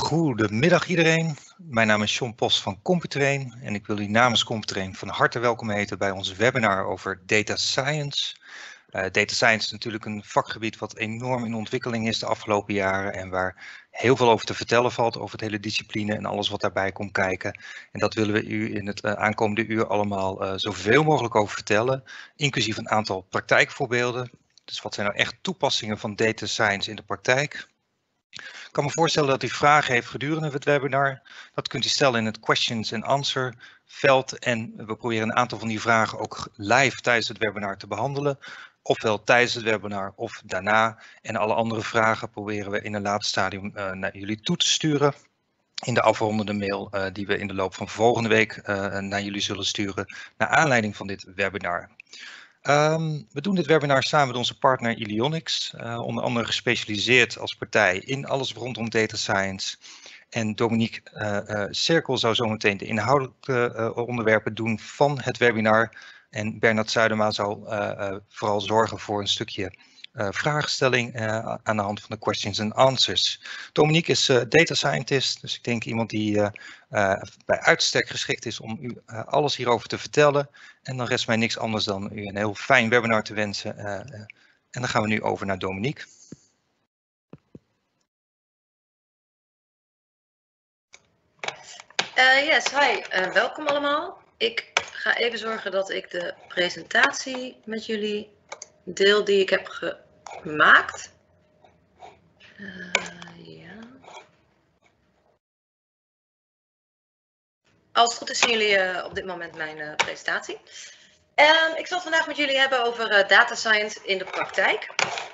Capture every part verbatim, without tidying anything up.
Goedemiddag iedereen, mijn naam is John Post van Computrain en ik wil u namens Computrain van harte welkom heten bij ons webinar over Data Science. Uh, data Science is natuurlijk een vakgebied wat enorm in ontwikkeling is de afgelopen jaren en waar heel veel over te vertellen valt over het hele discipline en alles wat daarbij komt kijken. En dat willen we u in het uh, aankomende uur allemaal uh, zoveel mogelijk over vertellen, inclusief een aantal praktijkvoorbeelden. Dus wat zijn nou echt toepassingen van Data Science in de praktijk? Ik kan me voorstellen dat u vragen heeft gedurende het webinar. Dat kunt u stellen in het questions and answer veld. En we proberen een aantal van die vragen ook live tijdens het webinar te behandelen. Ofwel tijdens het webinar of daarna. En alle andere vragen proberen we in een later stadium uh, naar jullie toe te sturen. In de afrondende mail uh, die we in de loop van volgende week uh, naar jullie zullen sturen. Naar aanleiding van dit webinar. Um, we doen dit webinar samen met onze partner Ilionics, uh, onder andere gespecialiseerd als partij in alles rondom data science. En Dominique uh, uh, Cirkel zou zometeen de inhoudelijke uh, onderwerpen doen van het webinar. En Bernard Zuidema zal uh, uh, vooral zorgen voor een stukje uh, vraagstelling uh, aan de hand van de questions and answers. Dominique is uh, data scientist, dus ik denk iemand die uh, uh, bij uitstek geschikt is om u uh, alles hierover te vertellen. En dan rest mij niks anders dan u een heel fijn webinar te wensen. Uh, uh, en dan gaan we nu over naar Dominique. Uh, yes, hi. Uh, welkom allemaal. Ik ga even zorgen dat ik de presentatie met jullie deel die ik heb gemaakt. Uh, ja. Als het goed is zien jullie uh, op dit moment mijn uh, presentatie. Um, ik zal het vandaag met jullie hebben over uh, data science in de praktijk.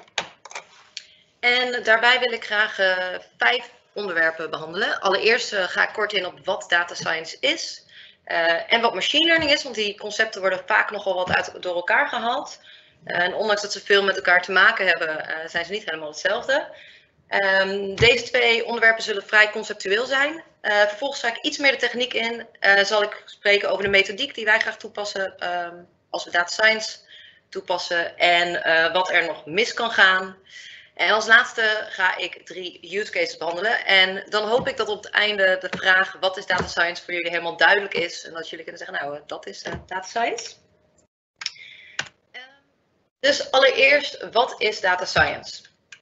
En daarbij wil ik graag uh, vijf onderwerpen behandelen. Allereerst uh, ga ik kort in op wat data science is uh, en wat machine learning is, want die concepten worden vaak nogal wat uit, door elkaar gehaald. Uh, en ondanks dat ze veel met elkaar te maken hebben, uh, zijn ze niet helemaal hetzelfde. Um, deze twee onderwerpen zullen vrij conceptueel zijn. Uh, vervolgens ga ik iets meer de techniek in. Uh, zal ik spreken over de methodiek die wij graag toepassen um, als we data science toepassen en uh, wat er nog mis kan gaan. En als laatste ga ik drie use cases behandelen. En dan hoop ik dat op het einde de vraag wat is data science voor jullie helemaal duidelijk is. En dat jullie kunnen zeggen, nou dat is uh, data science. Uh, dus allereerst, wat is data science?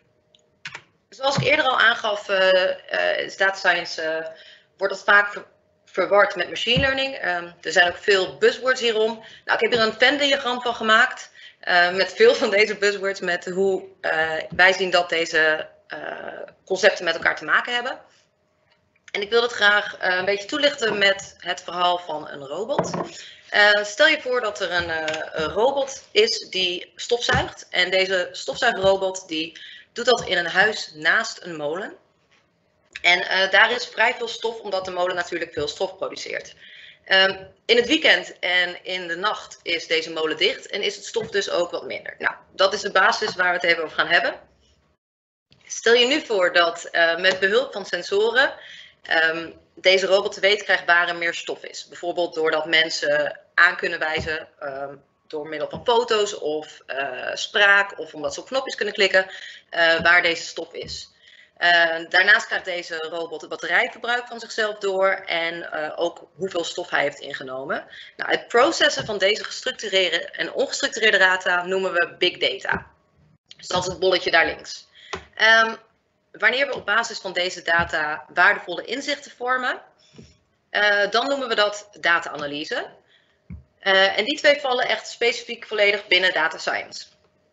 Zoals ik eerder al aangaf, uh, uh, is data science, uh, wordt dat vaak ver verward met machine learning. Uh, er zijn ook veel buzzwords hierom. Nou, ik heb hier een Venn-diagram van gemaakt. Uh, met veel van deze buzzwords, met hoe uh, wij zien dat deze uh, concepten met elkaar te maken hebben. En ik wil het graag uh, een beetje toelichten met het verhaal van een robot. Uh, stel je voor dat er een, uh, een robot is die stofzuigt. En deze stofzuigrobot die doet dat in een huis naast een molen. En uh, daar is vrij veel stof, omdat de molen natuurlijk veel stof produceert. Um, in het weekend en in de nacht is deze molen dicht en is het stof dus ook wat minder. Nou, dat is de basis waar we het even over gaan hebben. Stel je nu voor dat uh, met behulp van sensoren um, deze robot te weten krijgt waar er meer stof is. Bijvoorbeeld doordat mensen aan kunnen wijzen um, door middel van foto's of uh, spraak of omdat ze op knopjes kunnen klikken uh, waar deze stof is. Uh, daarnaast krijgt deze robot het batterijverbruik van zichzelf door en uh, ook hoeveel stof hij heeft ingenomen. Nou, het processen van deze gestructureerde en ongestructureerde data noemen we big data. Dus dat is het bolletje daar links. Um, wanneer we op basis van deze data waardevolle inzichten vormen, uh, dan noemen we dat data-analyse. Uh, en die twee vallen echt specifiek volledig binnen data science.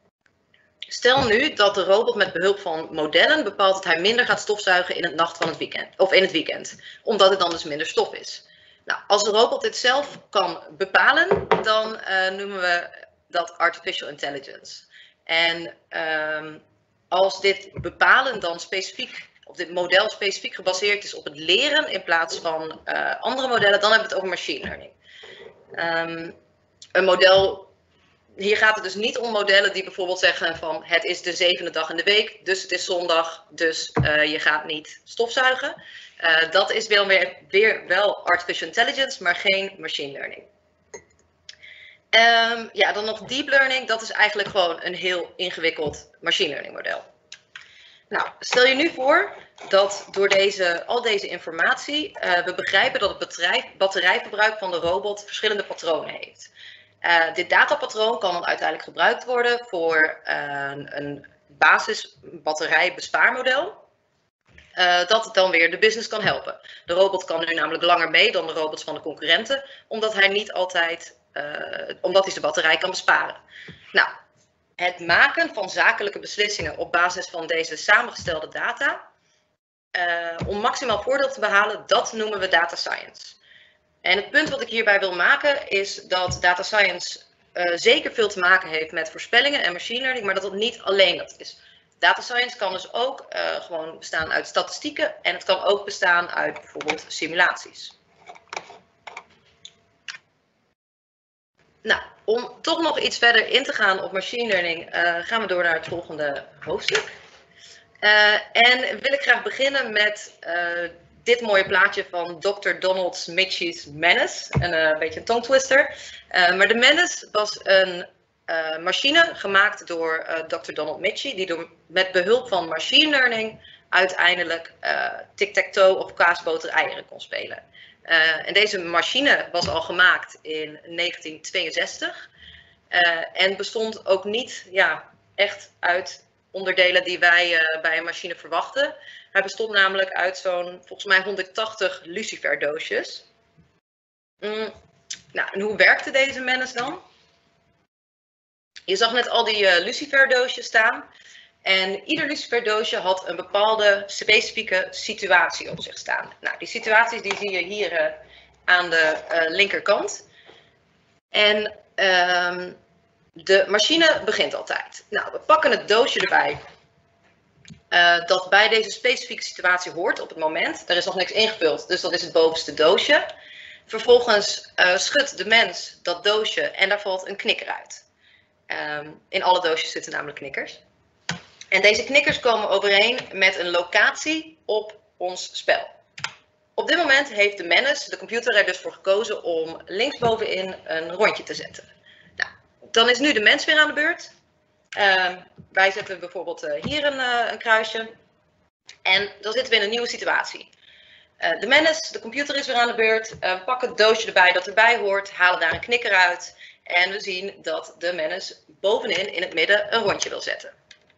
Stel nu dat de robot met behulp van modellen bepaalt dat hij minder gaat stofzuigen in het nacht van het weekend, of in het weekend, omdat het dan dus minder stof is. Nou, als de robot dit zelf kan bepalen, dan uh, noemen we dat artificial intelligence. En um, als dit bepalen dan specifiek, of dit model specifiek gebaseerd is op het leren in plaats van uh, andere modellen, dan hebben we het over machine learning. Um, een model. Hier gaat het dus niet om modellen die bijvoorbeeld zeggen van het is de zevende dag in de week, dus het is zondag, dus uh, je gaat niet stofzuigen. Uh, dat is wel weer, weer wel artificial intelligence, maar geen machine learning. Um, ja, dan nog deep learning, dat is eigenlijk gewoon een heel ingewikkeld machine learning model. Nou, stel je nu voor dat door deze, al deze informatie uh, we begrijpen dat het bedrijf, batterijverbruik van de robot verschillende patronen heeft. Uh, dit datapatroon kan dan uiteindelijk gebruikt worden voor uh, een basis batterijbespaarmodel. Uh, dat het dan weer de business kan helpen. De robot kan nu namelijk langer mee dan de robots van de concurrenten, omdat hij niet altijd, uh, omdat hij zijn batterij kan besparen. Nou, het maken van zakelijke beslissingen op basis van deze samengestelde data, uh, om maximaal voordeel te behalen, dat noemen we data science. En het punt wat ik hierbij wil maken is dat data science uh, zeker veel te maken heeft met voorspellingen en machine learning, maar dat het niet alleen dat is. Data science kan dus ook uh, gewoon bestaan uit statistieken en het kan ook bestaan uit bijvoorbeeld simulaties. Nou, om toch nog iets verder in te gaan op machine learning, uh, gaan we door naar het volgende hoofdstuk. Uh, en wil ik graag beginnen met uh, dit mooie plaatje van dokter Donald Mitchie's Menace. Een uh, beetje een tongtwister. Uh, maar de Menace was een uh, machine gemaakt door uh, dokter Donald Mitchie, die door, met behulp van machine learning uiteindelijk uh, tic-tac-toe of kaasboter eieren kon spelen. Uh, en deze machine was al gemaakt in negentien tweeënzestig uh, en bestond ook niet ja, echt uit onderdelen die wij uh, bij een machine verwachten. Hij bestond namelijk uit zo'n volgens mij honderdtachtig luciferdoosjes. Mm, nou, en hoe werkte deze Menace dan? Je zag net al die uh, luciferdoosjes staan. En ieder luciferdoosje had een bepaalde specifieke situatie op zich staan. Nou, die situaties die zie je hier uh, aan de uh, linkerkant. En uh, de machine begint altijd. Nou, we pakken het doosje erbij uh, dat bij deze specifieke situatie hoort op het moment. Er is nog niks ingevuld, dus dat is het bovenste doosje. Vervolgens uh, schudt de mens dat doosje en daar valt een knikker uit. Um, in alle doosjes zitten namelijk knikkers. En deze knikkers komen overeen met een locatie op ons spel. Op dit moment heeft de Menace, de computer, er dus voor gekozen om linksbovenin een rondje te zetten. Nou, dan is nu de mens weer aan de beurt. Uh, wij zetten bijvoorbeeld uh, hier een, uh, een kruisje. En dan zitten we in een nieuwe situatie. Uh, de Menace, de computer, is weer aan de beurt. Uh, pakken het doosje erbij dat erbij hoort, halen daar een knikker uit. En we zien dat de Menace bovenin in het midden een rondje wil zetten.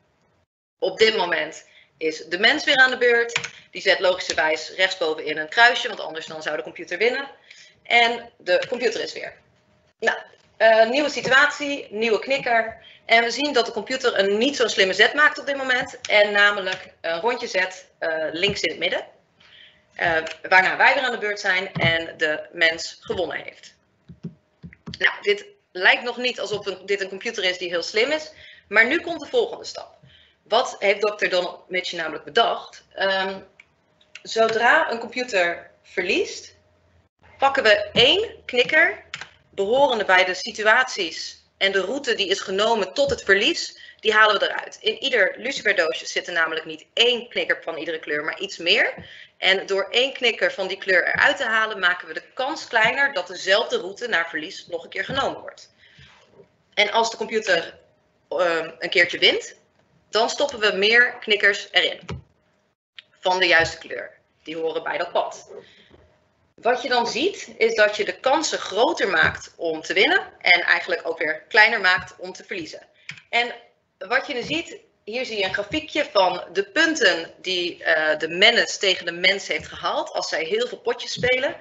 Op dit moment is de mens weer aan de beurt. Die zet logischerwijs rechtsbovenin een kruisje, want anders dan zou de computer winnen. En de computer is weer. Nou, uh, nieuwe situatie, nieuwe knikker. En we zien dat de computer een niet zo slimme zet maakt op dit moment. En namelijk een rondje zet uh, links in het midden. Uh, waarna wij weer aan de beurt zijn en de mens gewonnen heeft. Nou, dit lijkt nog niet alsof een, dit een computer is die heel slim is. Maar nu komt de volgende stap. Wat heeft dokter Donald Mitchie namelijk bedacht? Um, zodra een computer verliest, pakken we één knikker, behorende bij de situaties en de route die is genomen tot het verlies, die halen we eruit. In ieder luciferdoosje zit er namelijk niet één knikker van iedere kleur, maar iets meer. En door één knikker van die kleur eruit te halen, maken we de kans kleiner dat dezelfde route naar verlies nog een keer genomen wordt. En als de computer um, een keertje wint, dan stoppen we meer knikkers erin. Van de juiste kleur. Die horen bij dat pad. Wat je dan ziet, is dat je de kansen groter maakt om te winnen. En eigenlijk ook weer kleiner maakt om te verliezen. En wat je nu ziet, hier zie je een grafiekje van de punten die uh, de Menace tegen de mens heeft gehaald. Als zij heel veel potjes spelen.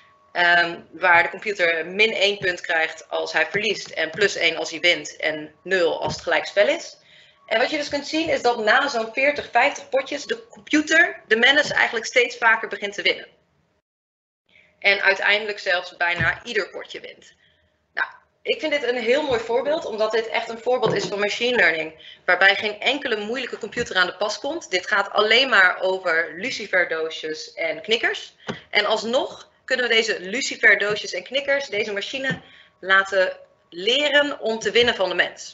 Um, waar de computer min één punt krijgt als hij verliest. En plus één als hij wint. En nul als het gelijk spel is. En wat je dus kunt zien is dat na zo'n veertig, vijftig potjes de computer, de Menace, eigenlijk steeds vaker begint te winnen. En uiteindelijk zelfs bijna ieder potje wint. Nou, ik vind dit een heel mooi voorbeeld, omdat dit echt een voorbeeld is van machine learning. Waarbij geen enkele moeilijke computer aan de pas komt. Dit gaat alleen maar over luciferdoosjes en knikkers. En alsnog kunnen we deze luciferdoosjes en knikkers, deze machine, laten leren om te winnen van de mens.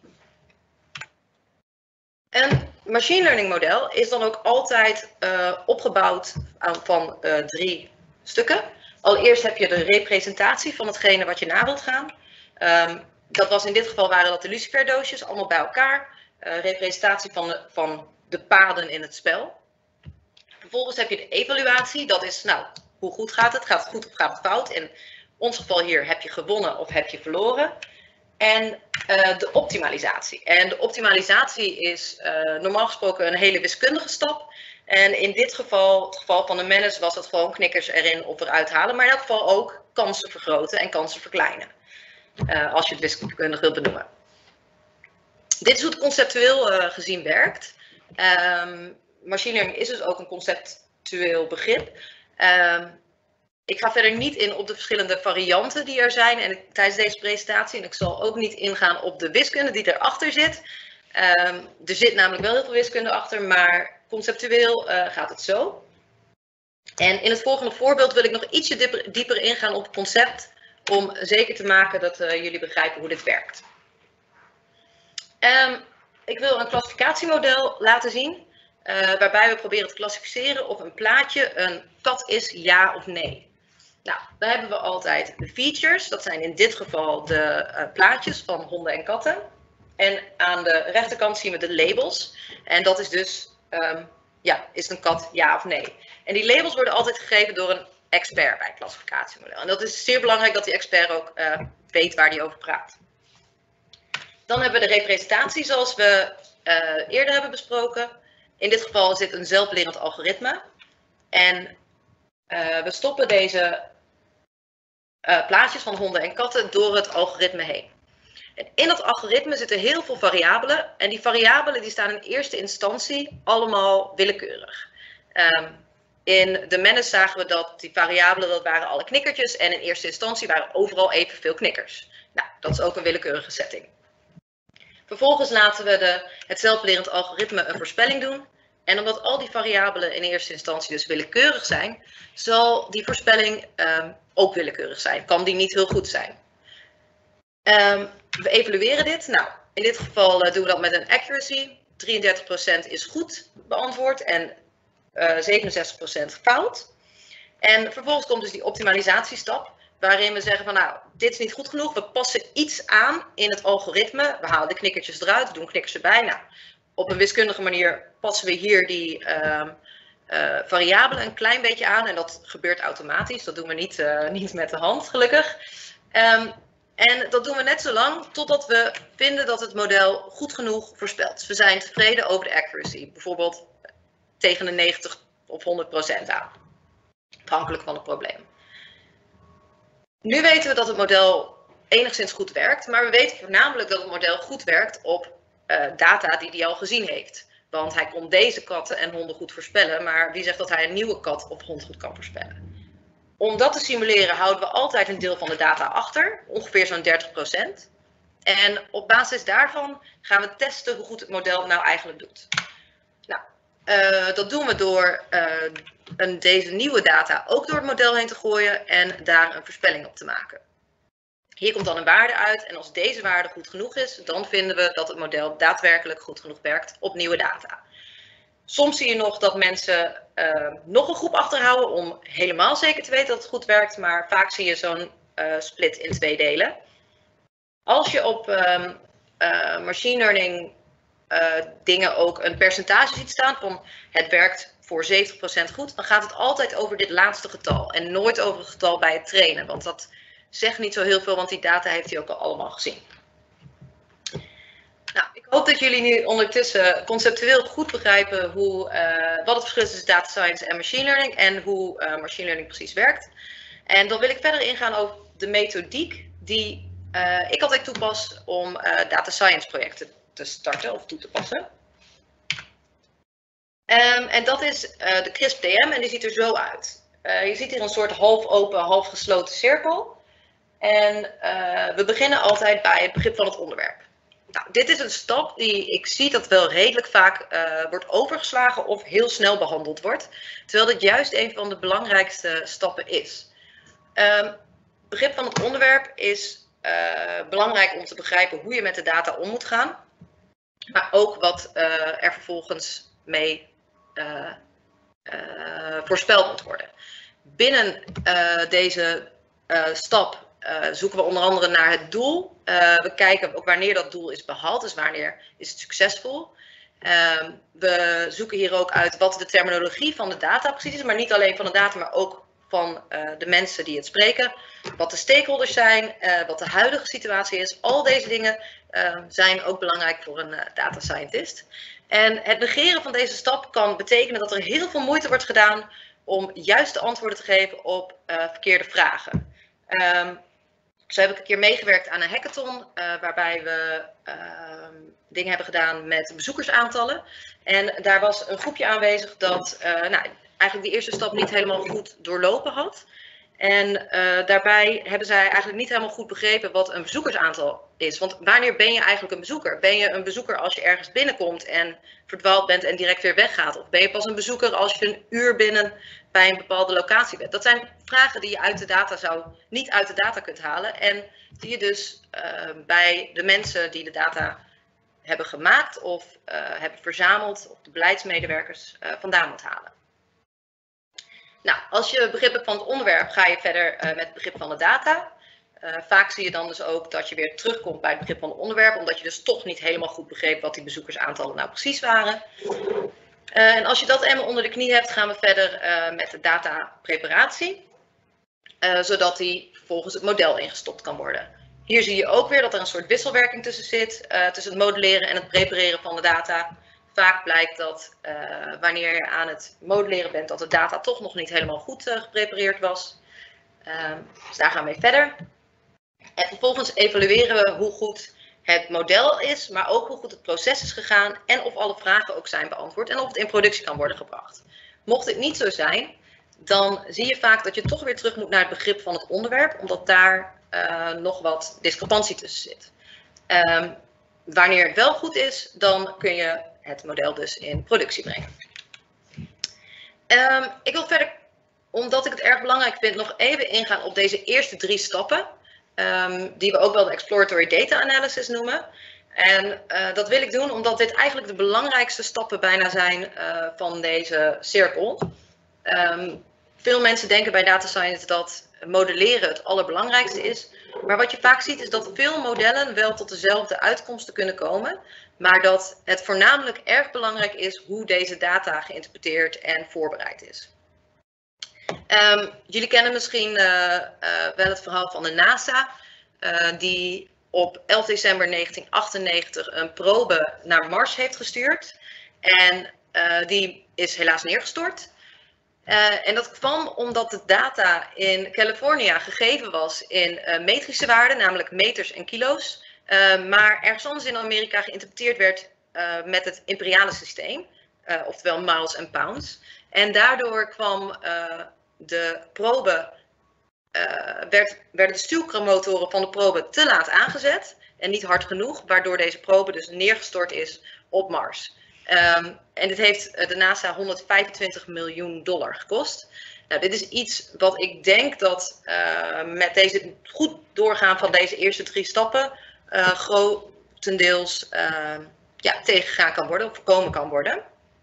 Een machine learning model is dan ook altijd uh, opgebouwd van uh, drie stukken. Allereerst heb je de representatie van hetgene wat je na wilt gaan. Um, dat was in dit geval waren dat de luciferdoosjes, allemaal bij elkaar. Uh, representatie van, de, van de paden in het spel. Vervolgens heb je de evaluatie. Dat is, nou, hoe goed gaat het? Gaat het goed of gaat het fout? In ons geval hier, heb je gewonnen of heb je verloren? En uh, de optimalisatie. En de optimalisatie is uh, normaal gesproken een hele wiskundige stap. En in dit geval, het geval van de manage, was het gewoon knikkers erin of eruit halen. Maar in elk geval ook kansen vergroten en kansen verkleinen. Uh, als je het wiskundig wilt benoemen. Dit is hoe het conceptueel uh, gezien werkt. Um, machine learning is dus ook een conceptueel begrip. Um, ik ga verder niet in op de verschillende varianten die er zijn en, tijdens deze presentatie. En ik zal ook niet ingaan op de wiskunde die erachter zit. Um, er zit namelijk wel heel veel wiskunde achter, maar conceptueel uh, gaat het zo. En in het volgende voorbeeld wil ik nog ietsje dieper, dieper ingaan op het concept, om zeker te maken dat uh, jullie begrijpen hoe dit werkt. Um, ik wil een klassificatiemodel laten zien, uh, waarbij we proberen te klassificeren of een plaatje een kat is, ja of nee. Nou, dan hebben we altijd de features, dat zijn in dit geval de uh, plaatjes van honden en katten. En aan de rechterkant zien we de labels. En dat is dus, um, ja, is het een kat, ja of nee. En die labels worden altijd gegeven door een expert bij het klassificatiemodel. En dat is zeer belangrijk dat die expert ook uh, weet waar die over praat. Dan hebben we de representatie zoals we uh, eerder hebben besproken. In dit geval is dit een zelflerend algoritme. En uh, we stoppen deze uh, plaatjes van honden en katten door het algoritme heen. En in dat algoritme zitten heel veel variabelen. En die variabelen die staan in eerste instantie allemaal willekeurig. Um, in de manage zagen we dat die variabelen, dat waren alle knikkertjes. En in eerste instantie waren overal evenveel knikkers. Nou, dat is ook een willekeurige setting. Vervolgens laten we de, het zelflerend algoritme een voorspelling doen. En omdat al die variabelen in eerste instantie dus willekeurig zijn, zal die voorspelling um, ook willekeurig zijn. Kan die niet heel goed zijn. Um, we evalueren dit. Nou, in dit geval uh, doen we dat met een accuracy. drieëndertig procent is goed beantwoord en uh, zevenenzestig procent fout. En vervolgens komt dus die optimalisatiestap, waarin we zeggen van nou, dit is niet goed genoeg. We passen iets aan in het algoritme. We halen de knikkertjes eruit, doen knikkers erbij. Nou, op een wiskundige manier passen we hier die uh, uh, variabelen een klein beetje aan. En dat gebeurt automatisch. Dat doen we niet, uh, niet met de hand, gelukkig. Um, en dat doen we net zo lang totdat we vinden dat het model goed genoeg voorspelt. Dus we zijn tevreden over de accuracy. Bijvoorbeeld tegen de negentig of honderd procent aan. Afhankelijk van het probleem. Nu weten we dat het model enigszins goed werkt. Maar we weten voornamelijk dat het model goed werkt op uh, data die hij al gezien heeft. Want hij kon deze katten en honden goed voorspellen. Maar wie zegt dat hij een nieuwe kat of hond goed kan voorspellen? Om dat te simuleren houden we altijd een deel van de data achter. Ongeveer zo'n dertig procent. En op basis daarvan gaan we testen hoe goed het model nou eigenlijk doet. Nou, uh, dat doen we door uh, een, deze nieuwe data ook door het model heen te gooien en daar een voorspelling op te maken. Hier komt dan een waarde uit en als deze waarde goed genoeg is, dan vinden we dat het model daadwerkelijk goed genoeg werkt op nieuwe data. Soms zie je nog dat mensen uh, nog een groep achterhouden om helemaal zeker te weten dat het goed werkt, maar vaak zie je zo'n uh, split in twee delen. Als je op um, uh, machine learning uh, dingen ook een percentage ziet staan van het werkt voor zeventig procent goed, dan gaat het altijd over dit laatste getal en nooit over het getal bij het trainen, want dat zegt niet zo heel veel, want die data heeft hij ook al allemaal gezien. Nou, ik hoop dat jullie nu ondertussen conceptueel goed begrijpen hoe, uh, wat het verschil is tussen data science en machine learning en hoe uh, machine learning precies werkt. En dan wil ik verder ingaan over de methodiek die uh, ik altijd toepas om uh, data science projecten te starten of toe te passen. Um, en dat is uh, de CRISP-D M en die ziet er zo uit. Uh, je ziet hier een soort half open, half gesloten cirkel. En uh, we beginnen altijd bij het begrip van het onderwerp. Nou, dit is een stap die ik zie dat wel redelijk vaak uh, wordt overgeslagen of heel snel behandeld wordt. Terwijl dit juist een van de belangrijkste stappen is. Het uh, begrip van het onderwerp is uh, belangrijk om te begrijpen hoe je met de data om moet gaan. Maar ook wat uh, er vervolgens mee uh, uh, voorspeld moet worden. Binnen uh, deze uh, stap Uh, zoeken we onder andere naar het doel. Uh, we kijken ook wanneer dat doel is behaald, dus wanneer is het succesvol. Uh, we zoeken hier ook uit wat de terminologie van de data precies is, maar niet alleen van de data, maar ook van uh, de mensen die het spreken. Wat de stakeholders zijn, uh, wat de huidige situatie is. Al deze dingen uh, zijn ook belangrijk voor een uh, data scientist. En het negeren van deze stap kan betekenen dat er heel veel moeite wordt gedaan om juiste antwoorden te geven op uh, verkeerde vragen. Um, zo heb ik een keer meegewerkt aan een hackathon, uh, waarbij we uh, dingen hebben gedaan met bezoekersaantallen. En daar was een groepje aanwezig dat uh, nou, eigenlijk die eerste stap niet helemaal goed doorlopen had. En uh, daarbij hebben zij eigenlijk niet helemaal goed begrepen wat een bezoekersaantal is. Want wanneer ben je eigenlijk een bezoeker? Ben je een bezoeker als je ergens binnenkomt en verdwaald bent en direct weer weggaat? Of ben je pas een bezoeker als je een uur binnen bij een bepaalde locatie bent? Dat zijn vragen die je uit de data zou, niet uit de data kunt halen. En die je dus uh, bij de mensen die de data hebben gemaakt of uh, hebben verzameld, of de beleidsmedewerkers, uh, vandaan moet halen. Nou, als je begrip hebt van het onderwerp, ga je verder uh, met het begrip van de data. Uh, vaak zie je dan dus ook dat je weer terugkomt bij het begrip van het onderwerp, omdat je dus toch niet helemaal goed begreep wat die bezoekersaantallen nou precies waren. Uh, en als je dat eenmaal onder de knie hebt, gaan we verder uh, met de datapreparatie, uh, zodat die volgens het model ingestopt kan worden. Hier zie je ook weer dat er een soort wisselwerking tussen zit, uh, tussen het modelleren en het prepareren van de data. Vaak blijkt dat uh, wanneer je aan het modelleren bent, dat de data toch nog niet helemaal goed uh, geprepareerd was. Uh, dus daar gaan we mee verder. En vervolgens evalueren we hoe goed het model is, maar ook hoe goed het proces is gegaan en of alle vragen ook zijn beantwoord en of het in productie kan worden gebracht. Mocht dit niet zo zijn, dan zie je vaak dat je toch weer terug moet naar het begrip van het onderwerp, omdat daar uh, nog wat discrepantie tussen zit. Um, wanneer het wel goed is, dan kun je het model dus in productie brengen. Um, ik wil verder, omdat ik het erg belangrijk vind, nog even ingaan op deze eerste drie stappen. Um, die we ook wel de exploratory data analysis noemen. En uh, dat wil ik doen omdat dit eigenlijk de belangrijkste stappen bijna zijn uh, van deze cirkel. Um, veel mensen denken bij data science dat modelleren het allerbelangrijkste is. Maar wat je vaak ziet is dat veel modellen wel tot dezelfde uitkomsten kunnen komen. Maar dat het voornamelijk erg belangrijk is hoe deze data geïnterpreteerd en voorbereid is. Um, jullie kennen misschien uh, uh, wel het verhaal van de NASA. Uh, die op elf december negentien achtennegentig een probe naar Mars heeft gestuurd. En uh, die is helaas neergestort. Uh, en dat kwam omdat de data in Californië gegeven was in uh, metrische waarden, namelijk meters en kilo's. Uh, maar ergens anders in Amerika geïnterpreteerd werd uh, met het imperiale systeem, uh, oftewel miles en pounds. En daardoor kwam uh, de probe, uh, werd, werden de stuwkrommotoren van de probe te laat aangezet en niet hard genoeg, waardoor deze probe dus neergestort is op Mars. Um, en dit heeft de NASA honderdvijfentwintig miljoen dollar gekost. Nou, dit is iets wat ik denk dat uh, met deze goed doorgaan van deze eerste drie stappen uh, grotendeels uh, ja, tegengegaan kan worden of voorkomen kan worden.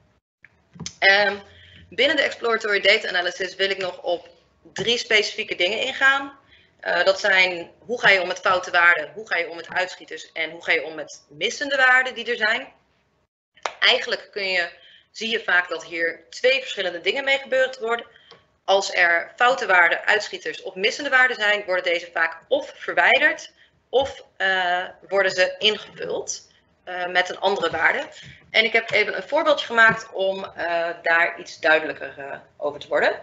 Um, binnen de exploratory data analysis wil ik nog op drie specifieke dingen ingaan. Uh, dat zijn hoe ga je om met foute waarden, hoe ga je om met uitschieters en hoe ga je om met missende waarden die er zijn. Eigenlijk kun je, zie je vaak dat hier twee verschillende dingen mee gebeurd worden. Als er foute waarden, uitschieters of missende waarden zijn, worden deze vaak of verwijderd of uh, worden ze ingevuld uh, met een andere waarde. En ik heb even een voorbeeldje gemaakt om uh, daar iets duidelijker uh, over te worden.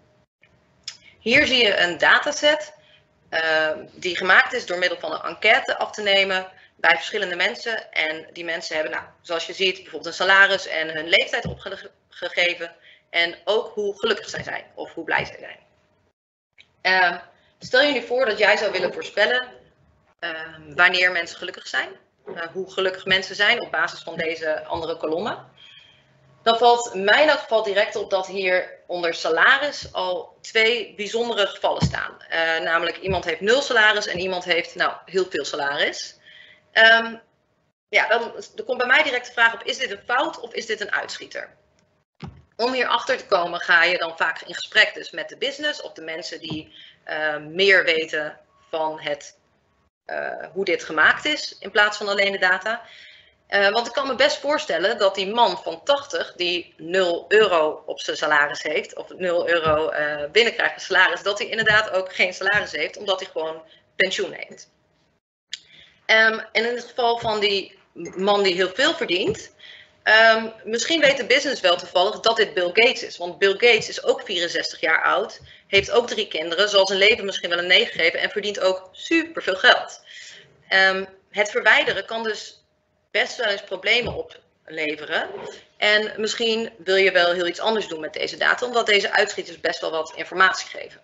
Hier zie je een dataset uh, die gemaakt is door middel van een enquête af te nemen bij verschillende mensen. En die mensen hebben, nou, zoals je ziet, bijvoorbeeld een salaris en hun leeftijd opgegeven. En ook hoe gelukkig zij zijn of hoe blij zij zijn. Uh, stel je nu voor dat jij zou willen voorspellen uh, wanneer mensen gelukkig zijn. Uh, hoe gelukkig mensen zijn op basis van deze andere kolommen. Dan valt mij in elk geval direct op dat hier onder salaris al twee bijzondere gevallen staan. Uh, namelijk iemand heeft nul salaris en iemand heeft nou, heel veel salaris. Um, ja, dan, dan komt bij mij direct de vraag op, is dit een fout of is dit een uitschieter? Om hierachter te komen ga je dan vaak in gesprek dus met de business of de mensen die uh, meer weten van het, uh, hoe dit gemaakt is in plaats van alleen de data. Uh, want ik kan me best voorstellen dat die man van tachtig, die nul euro op zijn salaris heeft, of nul euro uh, binnenkrijgt een salaris, dat hij inderdaad ook geen salaris heeft, omdat hij gewoon pensioen heeft. Um, en in het geval van die man die heel veel verdient, um, misschien weet de business wel toevallig dat dit Bill Gates is. Want Bill Gates is ook vierenzestig jaar oud, heeft ook drie kinderen, zal zijn leven misschien wel een negen geven en verdient ook superveel geld. Um, het verwijderen kan dus best wel eens problemen opleveren. En misschien wil je wel heel iets anders doen met deze data, omdat deze uitschieters best wel wat informatie geven.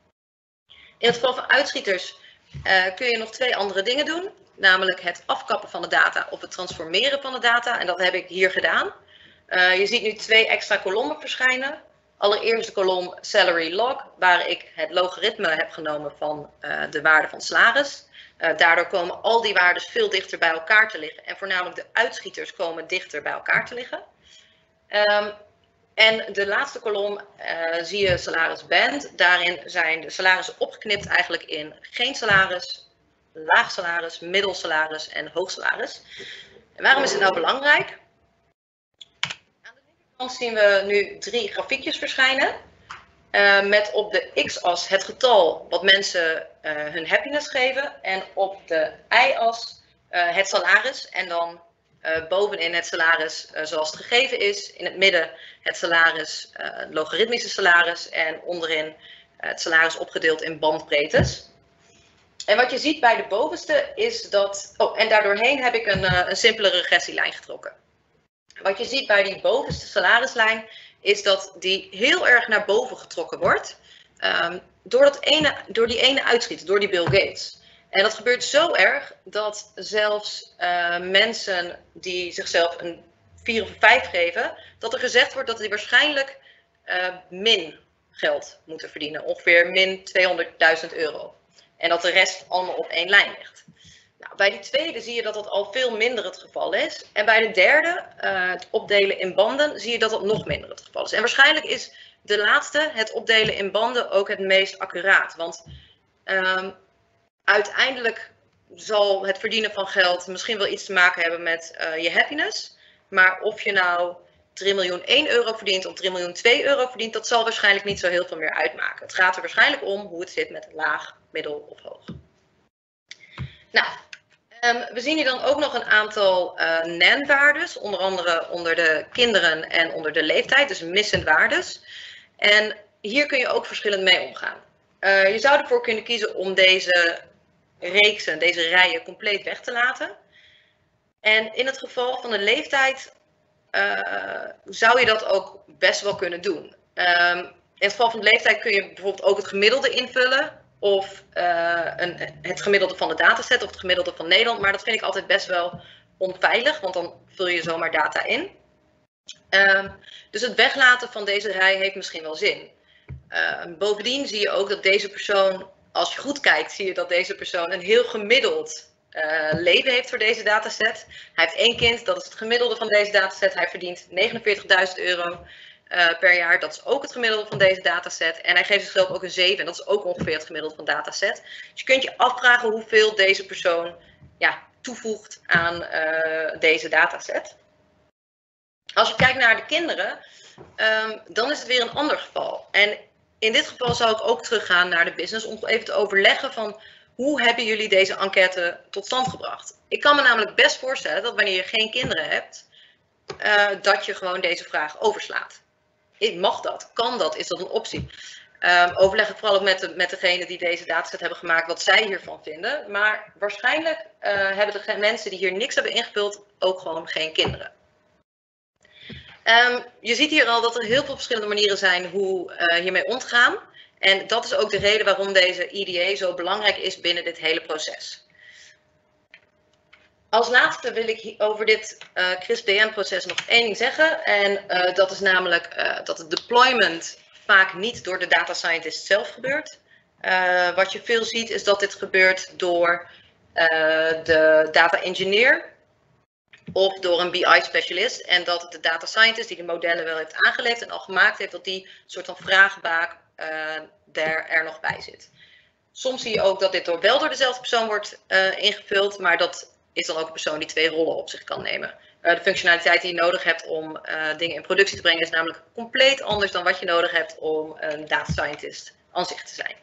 In het geval van uitschieters uh, kun je nog twee andere dingen doen. Namelijk het afkappen van de data of het transformeren van de data. En dat heb ik hier gedaan. Uh, je ziet nu twee extra kolommen verschijnen. Allereerst de kolom salary log, waar ik het logaritme heb genomen van uh, de waarde van salaris. Uh, daardoor komen al die waarden veel dichter bij elkaar te liggen. En voornamelijk de uitschieters komen dichter bij elkaar te liggen. Um, en de laatste kolom uh, zie je salarisband. Daarin zijn de salarissen opgeknipt eigenlijk in geen salaris, laag salaris, middelsalaris en hoog salaris. En waarom is het nou belangrijk? Aan de linkerkant zien we nu drie grafiekjes verschijnen. Uh, met op de x-as het getal wat mensen uh, hun happiness geven. En op de y-as uh, het salaris. En dan uh, bovenin het salaris uh, zoals het gegeven is. In het midden het salaris, uh, het logaritmische salaris. En onderin uh, het salaris opgedeeld in bandbreedtes. En wat je ziet bij de bovenste is dat... Oh, en daardoorheen heb ik een, uh, een simpele regressielijn getrokken. Wat je ziet bij die bovenste salarislijn is dat die heel erg naar boven getrokken wordt. Um, door, dat ene, door die ene uitschieter, door die Bill Gates. En dat gebeurt zo erg dat zelfs uh, mensen die zichzelf een vier of een vijf geven, dat er gezegd wordt dat die waarschijnlijk uh, min geld moeten verdienen. Ongeveer min tweehonderdduizend euro. En dat de rest allemaal op één lijn ligt. Nou, bij die tweede zie je dat dat al veel minder het geval is. En bij de derde, uh, het opdelen in banden, zie je dat dat nog minder het geval is. En waarschijnlijk is de laatste, het opdelen in banden, ook het meest accuraat. Want um, uiteindelijk zal het verdienen van geld misschien wel iets te maken hebben met uh, je happiness. Maar of je nou drie miljoen één euro verdient of drie miljoen twee euro verdient, dat zal waarschijnlijk niet zo heel veel meer uitmaken. Het gaat er waarschijnlijk om hoe het zit met laag, middel of hoog. Nou, um, we zien hier dan ook nog een aantal uh, N A N-waardes, onder andere onder de kinderen en onder de leeftijd, dus missend waardes. En hier kun je ook verschillend mee omgaan. Uh, je zou ervoor kunnen kiezen om deze reeksen, deze rijen compleet weg te laten. En in het geval van de leeftijd uh, zou je dat ook best wel kunnen doen. Um, in het geval van de leeftijd kun je bijvoorbeeld ook het gemiddelde invullen. Of uh, een, het gemiddelde van de dataset of het gemiddelde van Nederland. Maar dat vind ik altijd best wel onveilig, want dan vul je zomaar data in. Uh, dus het weglaten van deze rij heeft misschien wel zin. Uh, bovendien zie je ook dat deze persoon, als je goed kijkt, zie je dat deze persoon een heel gemiddeld uh, leven heeft voor deze dataset. Hij heeft één kind, dat is het gemiddelde van deze dataset. Hij verdient negenenveertigduizend euro. Uh, per jaar, dat is ook het gemiddelde van deze dataset. En hij geeft zichzelf ook een zeven en dat is ook ongeveer het gemiddelde van dataset. Dus je kunt je afvragen hoeveel deze persoon ja, toevoegt aan uh, deze dataset. Als je kijkt naar de kinderen, um, dan is het weer een ander geval. En in dit geval zou ik ook teruggaan naar de business om even te overleggen van hoe hebben jullie deze enquête tot stand gebracht. Ik kan me namelijk best voorstellen dat wanneer je geen kinderen hebt, uh, dat je gewoon deze vraag overslaat. Mag dat? Kan dat? Is dat een optie? Um, overleg ik vooral ook met, de, met degene die deze dataset hebben gemaakt wat zij hiervan vinden. Maar waarschijnlijk uh, hebben de mensen die hier niks hebben ingevuld ook gewoon geen kinderen. Um, je ziet hier al dat er heel veel verschillende manieren zijn hoe uh, hiermee om te gaan. En dat is ook de reden waarom deze I D A zo belangrijk is binnen dit hele proces. Als laatste wil ik over dit uh, CRISP-D N-proces nog één ding zeggen. En uh, dat is namelijk uh, dat het deployment vaak niet door de data scientist zelf gebeurt. Uh, wat je veel ziet is dat dit gebeurt door uh, de data engineer of door een B I-specialist. En dat de data scientist die de modellen wel heeft aangeleverd en al gemaakt heeft, dat die soort van vraagbaak uh, daar er nog bij zit. Soms zie je ook dat dit door, wel door dezelfde persoon wordt uh, ingevuld, maar dat is dan ook een persoon die twee rollen op zich kan nemen. Uh, de functionaliteit die je nodig hebt om uh, dingen in productie te brengen is namelijk compleet anders dan wat je nodig hebt om een data scientist aan zich te zijn.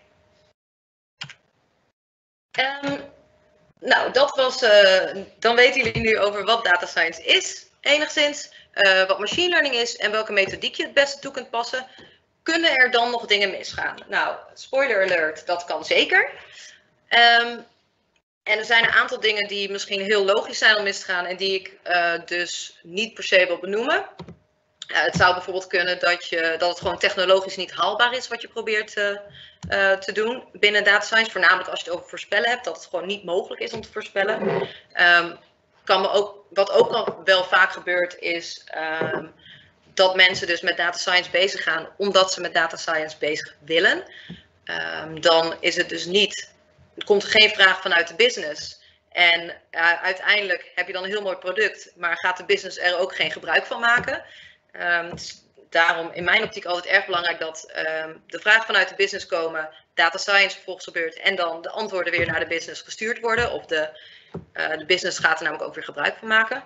Um, nou, dat was, uh, dan weten jullie nu over wat data science is, enigszins, uh, wat machine learning is en welke methodiek je het beste toe kunt passen. Kunnen er dan nog dingen misgaan? Nou, spoiler alert, dat kan zeker. Um, en er zijn een aantal dingen die misschien heel logisch zijn om mis te gaan en die ik uh, dus niet per se wil benoemen. Uh, het zou bijvoorbeeld kunnen dat, je, dat het gewoon technologisch niet haalbaar is wat je probeert uh, uh, te doen binnen data science. Voornamelijk als je het over voorspellen hebt, dat het gewoon niet mogelijk is om te voorspellen. Um, kan me ook, wat ook al wel vaak gebeurt is um, dat mensen dus met data science bezig gaan omdat ze met data science bezig willen. Um, dan is het dus niet... Er komt geen vraag vanuit de business. En uh, uiteindelijk heb je dan een heel mooi product, maar gaat de business er ook geen gebruik van maken. Um, dus daarom in mijn optiek altijd erg belangrijk dat um, de vraag vanuit de business komen, data science vervolgens gebeurt en dan de antwoorden weer naar de business gestuurd worden. Of de, uh, de business gaat er namelijk ook weer gebruik van maken.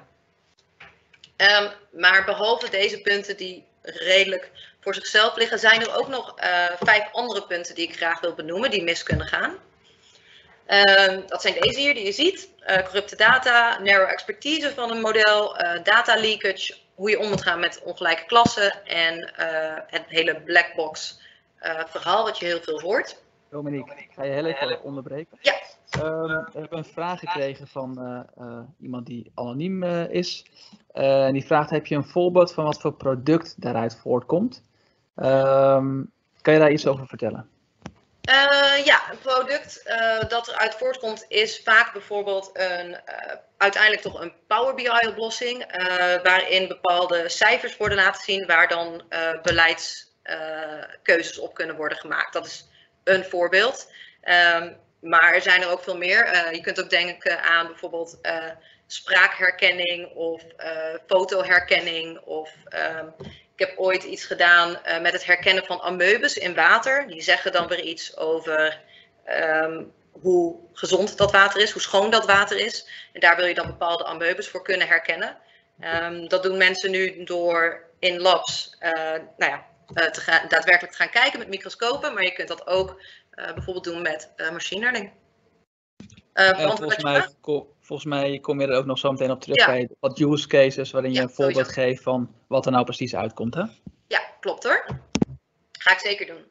Um, maar behalve deze punten die redelijk voor zichzelf liggen, zijn er ook nog uh, vijf andere punten die ik graag wil benoemen die mis kunnen gaan. Uh, dat zijn deze hier die je ziet. Uh, corrupte data, narrow expertise van een model, uh, data leakage, hoe je om moet gaan met ongelijke klassen en uh, het hele black box uh, verhaal wat je heel veel hoort. Dominique, ik ga je heel even onderbreken. Ja. Um, we hebben een vraag gekregen van uh, uh, iemand die anoniem uh, is. Uh, en die vraagt, heb je een voorbeeld van wat voor product daaruit voortkomt? Um, kan je daar iets over vertellen? Uh, ja, een product uh, dat eruit voortkomt is vaak bijvoorbeeld een, uh, uiteindelijk toch een Power B I-oplossing, uh, waarin bepaalde cijfers worden laten zien waar dan uh, beleidskeuzes uh, op kunnen worden gemaakt. Dat is een voorbeeld. Um, maar er zijn er ook veel meer. Uh, je kunt ook denken aan bijvoorbeeld uh, spraakherkenning of uh, fotoherkenning of... Um, Ik heb ooit iets gedaan uh, met het herkennen van amoebes in water. Die zeggen dan weer iets over um, hoe gezond dat water is, hoe schoon dat water is. En daar wil je dan bepaalde amoebes voor kunnen herkennen. Um, dat doen mensen nu door in labs uh, nou ja, uh, te gaan, daadwerkelijk te gaan kijken met microscopen. Maar je kunt dat ook uh, bijvoorbeeld doen met uh, machine learning. Uh, ja, volgens, mij, volgens mij kom je er ook nog zo meteen op terug ja. bij wat use cases waarin je ja, een voorbeeld sowieso. geeft van wat er nou precies uitkomt. Hè? Ja, klopt hoor. Ga ik zeker doen.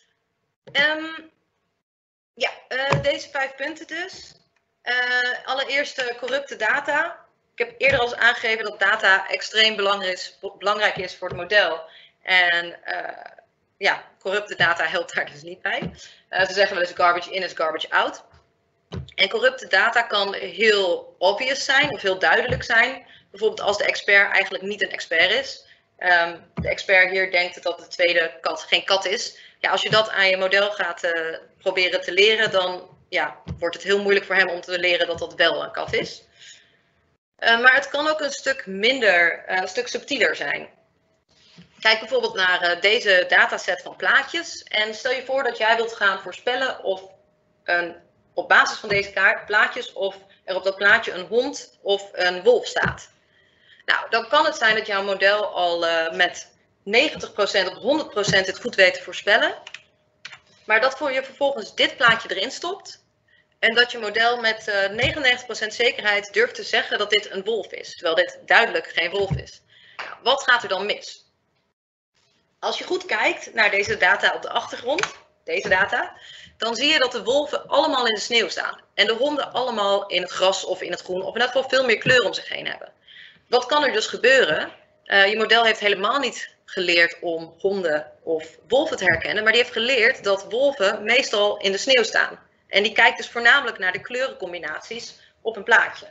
Um, ja, uh, deze vijf punten dus. Uh, allereerst uh, corrupte data. Ik heb eerder al eens aangegeven dat data extreem belangrijk is, belangrijk is voor het model. En uh, ja, corrupte data helpt daar dus niet bij. Uh, ze zeggen wel eens garbage in is garbage out. En corrupte data kan heel obvious zijn of heel duidelijk zijn. Bijvoorbeeld als de expert eigenlijk niet een expert is. Um, de expert hier denkt dat de tweede kat geen kat is. Ja, als je dat aan je model gaat uh, proberen te leren, dan ja, wordt het heel moeilijk voor hem om te leren dat dat wel een kat is. Uh, maar het kan ook een stuk minder, uh, een stuk subtieler zijn. Kijk bijvoorbeeld naar uh, deze dataset van plaatjes. En stel je voor dat jij wilt gaan voorspellen of een... op basis van deze kaart, plaatjes of er op dat plaatje een hond of een wolf staat. Nou, dan kan het zijn dat jouw model al uh, met negentig procent of honderd procent het goed weet te voorspellen. Maar dat voor je vervolgens dit plaatje erin stopt. En dat je model met uh, negenennegentig procent zekerheid durft te zeggen dat dit een wolf is. Terwijl dit duidelijk geen wolf is. Nou, wat gaat er dan mis? Als je goed kijkt naar deze data op de achtergrond, deze data... dan zie je dat de wolven allemaal in de sneeuw staan. En de honden allemaal in het gras of in het groen of in ieder geval veel meer kleur om zich heen hebben. Wat kan er dus gebeuren? Uh, je model heeft helemaal niet geleerd om honden of wolven te herkennen. Maar die heeft geleerd dat wolven meestal in de sneeuw staan. En die kijkt dus voornamelijk naar de kleurencombinaties op een plaatje.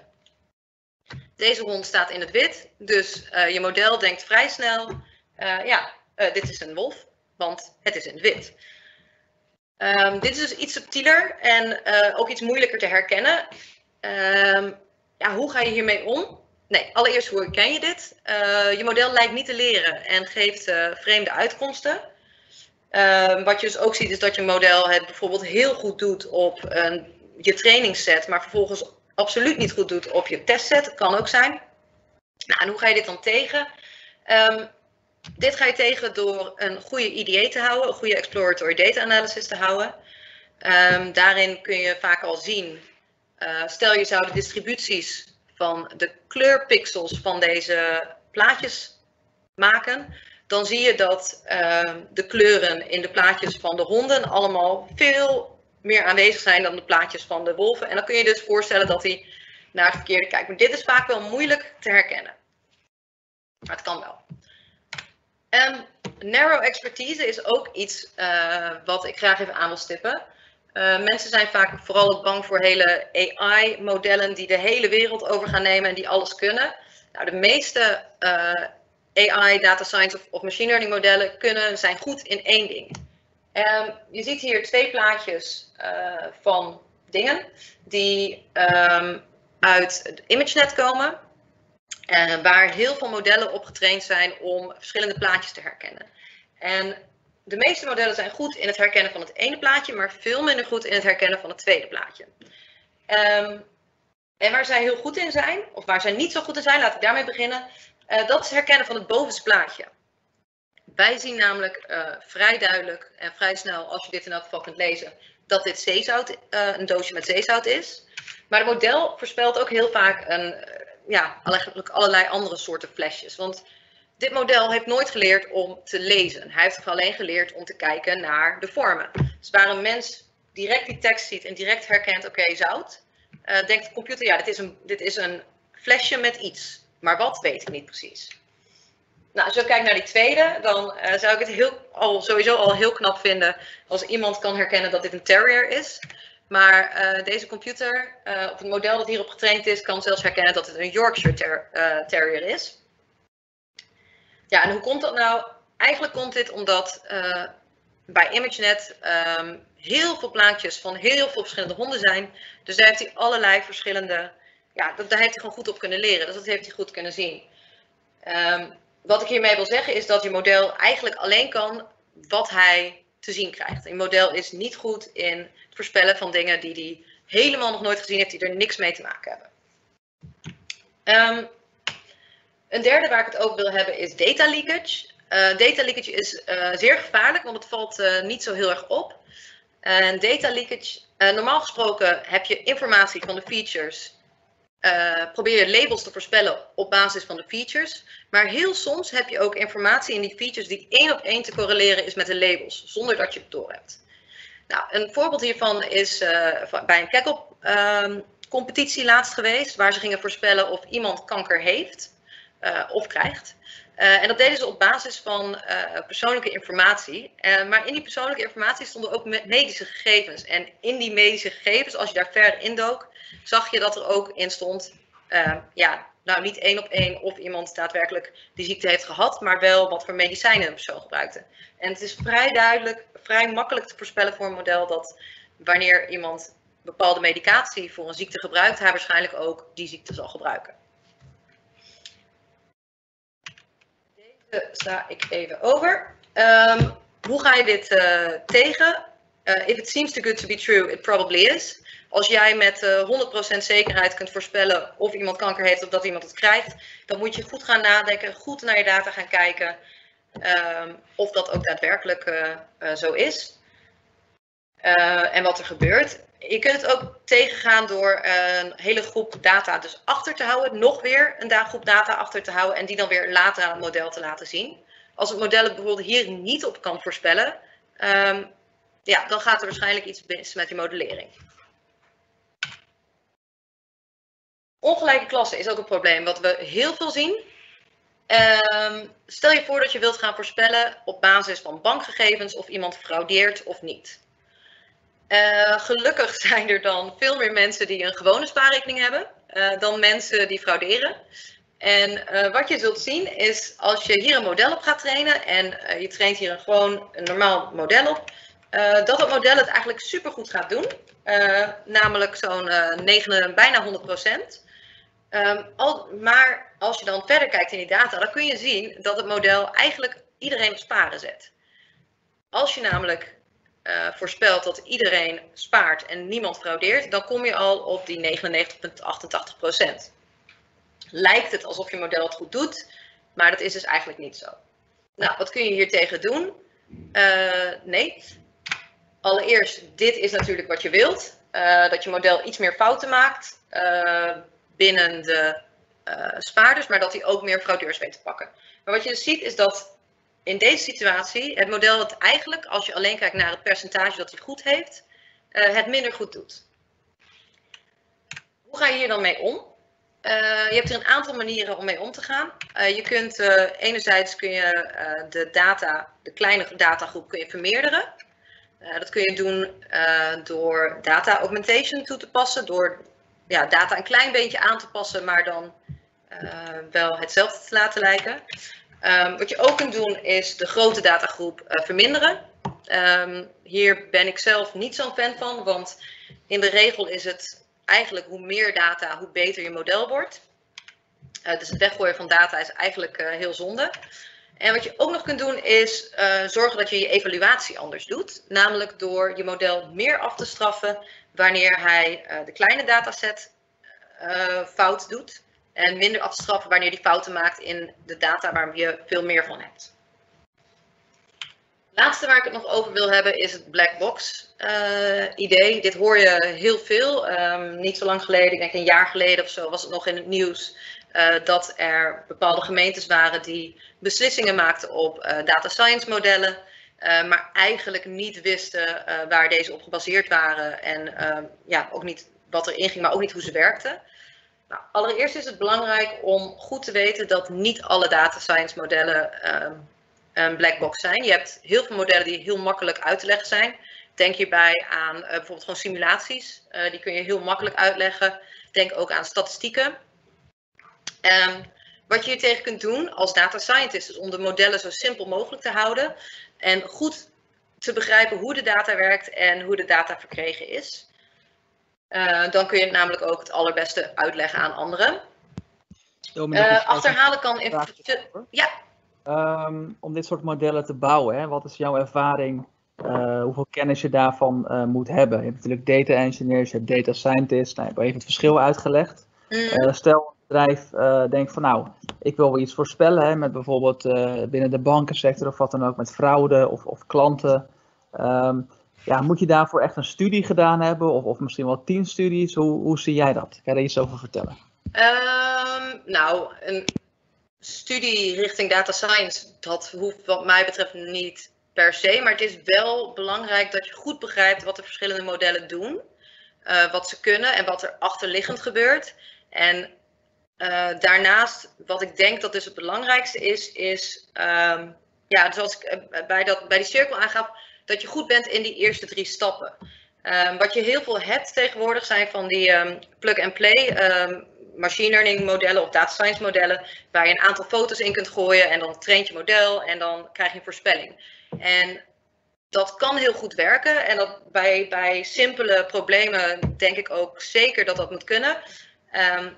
Deze hond staat in het wit. Dus uh, je model denkt vrij snel, uh, ja, uh, dit is een wolf. Want het is in het wit. Um, dit is dus iets subtieler en uh, ook iets moeilijker te herkennen. Um, ja, hoe ga je hiermee om? Nee, allereerst, hoe herken je dit? Uh, je model lijkt niet te leren en geeft uh, vreemde uitkomsten. Uh, wat je dus ook ziet is dat je model het bijvoorbeeld heel goed doet op uh, je trainingsset, maar vervolgens absoluut niet goed doet op je testset. Kan ook zijn. Nou, en hoe ga je dit dan tegen? Um, dit ga je tegen door een goede I D A te houden, een goede exploratory data analysis te houden. Um, daarin kun je vaak al zien, uh, stel je zou de distributies van de kleurpixels van deze plaatjes maken, dan zie je dat uh, de kleuren in de plaatjes van de honden allemaal veel meer aanwezig zijn dan de plaatjes van de wolven. En dan kun je dus voorstellen dat hij naar het verkeerde kijkt. Maar dit is vaak wel moeilijk te herkennen. Maar het kan wel. Um, narrow expertise is ook iets uh, wat ik graag even aan wil stippen. Uh, mensen zijn vaak vooral ook bang voor hele A I-modellen die de hele wereld over gaan nemen en die alles kunnen. Nou, de meeste uh, A I, data science of, of machine learning modellen kunnen, zijn goed in één ding. Um, je ziet hier twee plaatjes uh, van dingen die um, uit het ImageNet komen. Uh, waar heel veel modellen op getraind zijn om verschillende plaatjes te herkennen. En de meeste modellen zijn goed in het herkennen van het ene plaatje, maar veel minder goed in het herkennen van het tweede plaatje. Um, en waar zij heel goed in zijn, of waar zij niet zo goed in zijn, laat ik daarmee beginnen, uh, dat is het herkennen van het bovenste plaatje. Wij zien namelijk uh, vrij duidelijk en vrij snel, als je dit in elk geval kunt lezen, dat dit zeezout, uh, een doosje met zeezout is. Maar het model voorspelt ook heel vaak een, ja, eigenlijk allerlei andere soorten flesjes. Want dit model heeft nooit geleerd om te lezen. Hij heeft alleen geleerd om te kijken naar de vormen. Dus waar een mens direct die tekst ziet en direct herkent, oké, okay, zout, uh, denkt de computer, ja, dit is, een, dit is een flesje met iets. Maar wat, weet ik niet precies. Nou, als je kijkt naar die tweede, dan uh, zou ik het heel, al, sowieso al heel knap vinden als iemand kan herkennen dat dit een terrier is. Maar uh, deze computer, uh, of het model dat hierop getraind is, kan zelfs herkennen dat het een Yorkshire ter, uh, Terrier is. Ja, en hoe komt dat nou? Eigenlijk komt dit omdat uh, bij ImageNet um, heel veel plaatjes van heel veel verschillende honden zijn. Dus daar heeft hij allerlei verschillende, ja, dat, daar heeft hij gewoon goed op kunnen leren. Dus dat heeft hij goed kunnen zien. Um, wat ik hiermee wil zeggen is dat je model eigenlijk alleen kan wat hij te zien krijgt. Een model is niet goed in het voorspellen van dingen die hij helemaal nog nooit gezien heeft, die er niks mee te maken hebben. Um, een derde waar ik het over wil hebben is data leakage. Uh, data leakage is uh, zeer gevaarlijk, want het valt uh, niet zo heel erg op. En data leakage, uh, normaal gesproken heb je informatie van de features. Uh, probeer je labels te voorspellen op basis van de features. Maar heel soms heb je ook informatie in die features die één op één te correleren is met de labels, zonder dat je het doorhebt. Nou, een voorbeeld hiervan is uh, bij een Kaggle um, competitie laatst geweest, waar ze gingen voorspellen of iemand kanker heeft uh, of krijgt. Uh, en dat deden ze op basis van uh, persoonlijke informatie. Uh, maar in die persoonlijke informatie stonden ook medische gegevens. En in die medische gegevens, als je daar verder indook, zag je dat er ook in stond, uh, ja, nou niet één op één of iemand daadwerkelijk die ziekte heeft gehad, maar wel wat voor medicijnen een persoon gebruikte. En het is vrij duidelijk, vrij makkelijk te voorspellen voor een model dat wanneer iemand bepaalde medicatie voor een ziekte gebruikt, hij waarschijnlijk ook die ziekte zal gebruiken. Deze sla ik even over. Um, hoe ga je dit uh, tegen? Uh, if it seems too good to be true, it probably is. Als jij met uh, honderd procent zekerheid kunt voorspellen of iemand kanker heeft of dat iemand het krijgt, dan moet je goed gaan nadenken, goed naar je data gaan kijken um, of dat ook daadwerkelijk uh, uh, zo is. Uh, en wat er gebeurt. Je kunt het ook tegengaan door uh, een hele groep data dus achter te houden, nog weer een groep data achter te houden en die dan weer later aan het model te laten zien. Als het model het bijvoorbeeld hier niet op kan voorspellen, um, ja, dan gaat er waarschijnlijk iets mis met die modellering. Ongelijke klassen is ook een probleem wat we heel veel zien. Um, stel je voor dat je wilt gaan voorspellen op basis van bankgegevens of iemand fraudeert of niet. Uh, gelukkig zijn er dan veel meer mensen die een gewone spaarrekening hebben uh, dan mensen die frauderen. En uh, wat je zult zien is als je hier een model op gaat trainen en uh, je traint hier een gewoon een normaal model op, uh, dat het model het eigenlijk supergoed gaat doen. Uh, namelijk zo'n uh, negen, bijna honderd procent. Um, al, maar als je dan verder kijkt in die data, dan kun je zien dat het model eigenlijk iedereen op sparen zet. Als je namelijk uh, voorspelt dat iedereen spaart en niemand fraudeert, dan kom je al op die negenennegentig komma achtentachtig procent. Lijkt het alsof je model het goed doet, maar dat is dus eigenlijk niet zo. Nou, wat kun je hier tegen doen? Uh, nee. Allereerst, dit is natuurlijk wat je wilt. Uh, dat je model iets meer fouten maakt uh, binnen de uh, spaarders, maar dat hij ook meer fraudeurs weet te pakken. Maar wat je dus ziet is dat in deze situatie het model het eigenlijk, als je alleen kijkt naar het percentage dat hij goed heeft, uh, het minder goed doet. Hoe ga je hier dan mee om? Uh, je hebt er een aantal manieren om mee om te gaan. Uh, je kunt, uh, enerzijds kun je uh, de data, de kleine datagroep kun je vermeerderen. Uh, dat kun je doen uh, door data augmentation toe te passen, door ja, data een klein beetje aan te passen, maar dan uh, wel hetzelfde te laten lijken. Um, wat je ook kunt doen is de grote datagroep uh, verminderen. Um, hier ben ik zelf niet zo'n fan van, want in de regel is het eigenlijk hoe meer data, hoe beter je model wordt. Uh, dus het weggooien van data is eigenlijk uh, heel zonde. En wat je ook nog kunt doen is uh, zorgen dat je je evaluatie anders doet. Namelijk door je model meer af te straffen wanneer hij uh, de kleine dataset uh, fout doet. En minder af te straffen wanneer die fouten maakt in de data waar je veel meer van hebt. Het laatste waar ik het nog over wil hebben is het black box uh, idee. Dit hoor je heel veel. Um, niet zo lang geleden, ik denk een jaar geleden of zo, was het nog in het nieuws. Uh, dat er bepaalde gemeentes waren die beslissingen maakten op uh, data science modellen. Uh, maar eigenlijk niet wisten uh, waar deze op gebaseerd waren. En uh, ja, ook niet wat erin ging, maar ook niet hoe ze werkten. Nou, allereerst is het belangrijk om goed te weten dat niet alle data science modellen uh, een black box zijn. Je hebt heel veel modellen die heel makkelijk uit te leggen zijn. Denk hierbij aan uh, bijvoorbeeld gewoon simulaties. Uh, die kun je heel makkelijk uitleggen. Denk ook aan statistieken. Um, wat je hier tegen kunt doen als data scientist is om de modellen zo simpel mogelijk te houden. En goed te begrijpen hoe de data werkt en hoe de data verkregen is. Uh, dan kun je het namelijk ook het allerbeste uitleggen aan anderen. Uh, achterhalen kan in... Ja. Um, om dit soort modellen te bouwen, hè? Wat is jouw ervaring? Uh, hoeveel kennis je daarvan uh, moet hebben? Je hebt natuurlijk data engineers, je hebt data scientists. Nou, je hebt even het verschil uitgelegd. Mm. Uh, stel een bedrijf uh, denkt van nou, ik wil wel iets voorspellen. Hè, met bijvoorbeeld uh, binnen de bankensector of wat dan ook, met fraude of, of klanten. Um, ja, moet je daarvoor echt een studie gedaan hebben? Of, of misschien wel tien studies? Hoe, hoe zie jij dat? Kan je daar iets over vertellen? Um, nou, een studie richting data science, dat hoeft wat mij betreft niet per se. Maar het is wel belangrijk dat je goed begrijpt wat de verschillende modellen doen. Uh, wat ze kunnen en wat er achterliggend gebeurt. En uh, daarnaast, wat ik denk dat dus het belangrijkste is, is, um, ja, zoals ik uh, bij, dat, bij die cirkel aangaf, dat je goed bent in die eerste drie stappen. Um, wat je heel veel hebt tegenwoordig zijn van die um, plug-and-play um, machine learning modellen of data science modellen, waar je een aantal foto's in kunt gooien en dan traint je model en dan krijg je een voorspelling. En dat kan heel goed werken en dat bij, bij simpele problemen denk ik ook zeker dat dat moet kunnen. Um,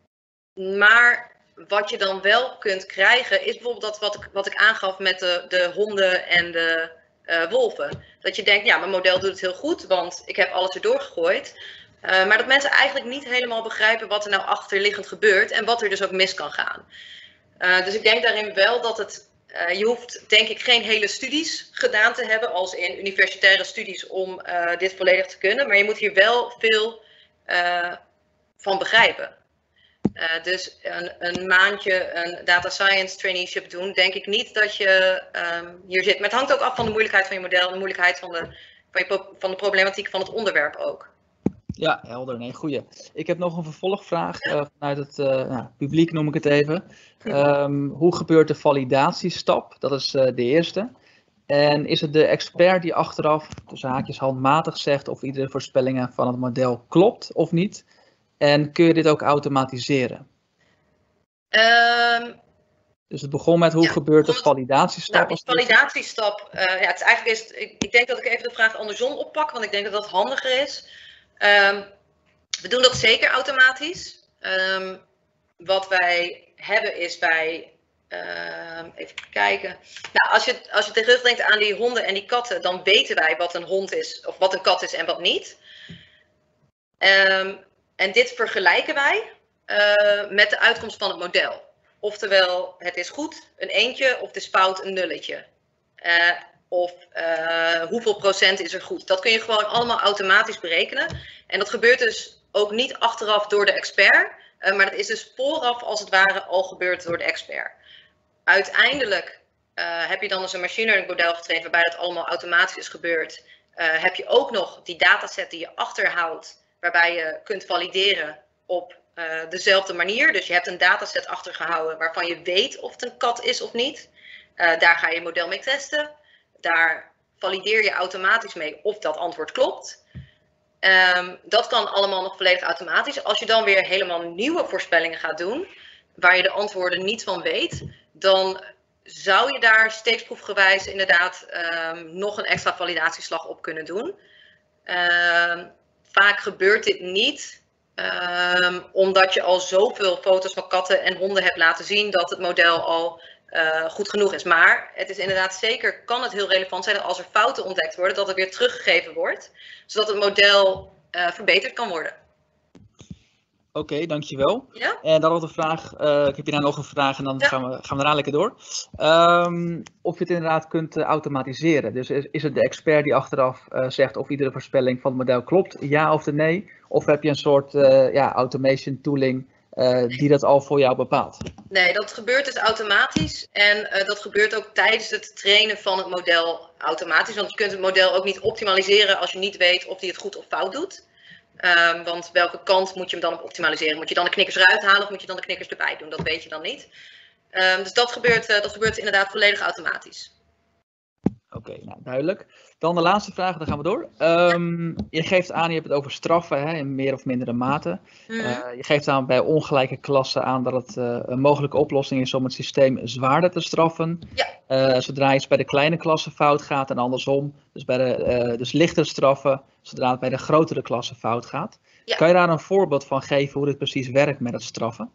maar wat je dan wel kunt krijgen is bijvoorbeeld dat wat ik, wat ik aangaf met de, de honden en de uh, wolven. Dat je denkt, ja, mijn model doet het heel goed, want ik heb alles erdoor gegooid. Uh, maar dat mensen eigenlijk niet helemaal begrijpen wat er nou achterliggend gebeurt en wat er dus ook mis kan gaan. Uh, dus ik denk daarin wel dat het, uh, je hoeft denk ik geen hele studies gedaan te hebben als in universitaire studies om uh, dit volledig te kunnen. Maar je moet hier wel veel uh, van begrijpen. Uh, dus een, een maandje een data science traineeship doen, denk ik niet dat je um, hier zit. Maar het hangt ook af van de moeilijkheid van je model en de moeilijkheid van de, van, je, van de problematiek van het onderwerp ook. Ja, helder. Nee, goeie. Ik heb nog een vervolgvraag uh, vanuit het uh, nou, publiek, noem ik het even. Um, hoe gebeurt de validatiestap? Dat is uh, de eerste. En is het de expert die achteraf, tussen haakjes handmatig zegt of iedere voorspellingen van het model klopt of niet? En kun je dit ook automatiseren? Um, dus het begon met hoe ja, gebeurt de validatiestap? Nou, de validatiestap, uh, ja, het is eigenlijk is, ik, ik denk dat ik even de vraag andersom oppak, want ik denk dat dat handiger is. Um, we doen dat zeker automatisch. Um, wat wij hebben is bij Uh, even kijken. Nou, als je, als je terugdenkt aan die honden en die katten, dan weten wij wat een hond is, of wat een kat is en wat niet. Um, en dit vergelijken wij uh, met de uitkomst van het model. Oftewel, het is goed, een eentje, of het is fout, een nulletje. Uh, of uh, hoeveel procent is er goed. Dat kun je gewoon allemaal automatisch berekenen. En dat gebeurt dus ook niet achteraf door de expert, uh, maar dat is dus vooraf als het ware al gebeurd door de expert. Uiteindelijk uh, heb je dan dus een machine learning model getraind waarbij dat allemaal automatisch is gebeurd. Uh, heb je ook nog die dataset die je achterhoudt, waarbij je kunt valideren op uh, dezelfde manier. Dus je hebt een dataset achtergehouden waarvan je weet of het een kat is of niet. Uh, daar ga je je model mee testen. Daar valideer je automatisch mee of dat antwoord klopt. Um, dat kan allemaal nog volledig automatisch. Als je dan weer helemaal nieuwe voorspellingen gaat doen, waar je de antwoorden niet van weet, dan zou je daar steeksproefgewijs inderdaad um, nog een extra validatieslag op kunnen doen. Um, vaak gebeurt dit niet, um, omdat je al zoveel foto's van katten en honden hebt laten zien dat het model al uh, goed genoeg is. Maar het is inderdaad zeker, kan het heel relevant zijn dat als er fouten ontdekt worden, dat het weer teruggegeven wordt, zodat het model uh, verbeterd kan worden. Oké, okay, dankjewel. Ja? En dan nog een vraag, uh, ik heb hierna nog een vraag en dan ja. gaan, we, gaan we daarna lekker door. Um, of je het inderdaad kunt uh, automatiseren. Dus is, is het de expert die achteraf uh, zegt of iedere voorspelling van het model klopt, ja of nee? Of heb je een soort uh, ja, automation tooling uh, die dat al voor jou bepaalt? Nee, dat gebeurt dus automatisch. En uh, dat gebeurt ook tijdens het trainen van het model automatisch. Want je kunt het model ook niet optimaliseren als je niet weet of die het goed of fout doet. Um, want welke kant moet je hem dan op optimaliseren? Moet je dan de knikkers eruit halen of moet je dan de knikkers erbij doen? Dat weet je dan niet. Um, dus dat gebeurt, uh, dat gebeurt inderdaad volledig automatisch. Oké, okay, nou, duidelijk. Dan de laatste vraag, dan gaan we door. Um, je geeft aan, je hebt het over straffen hè, in meer of mindere mate. Mm-hmm. uh, je geeft aan bij ongelijke klassen aan dat het uh, een mogelijke oplossing is om het systeem zwaarder te straffen. Ja. Uh, zodra iets bij de kleine klassen fout gaat en andersom. Dus, bij de, uh, dus lichter straffen zodra het bij de grotere klassen fout gaat. Ja. Kan je daar een voorbeeld van geven hoe dit precies werkt met het straffen?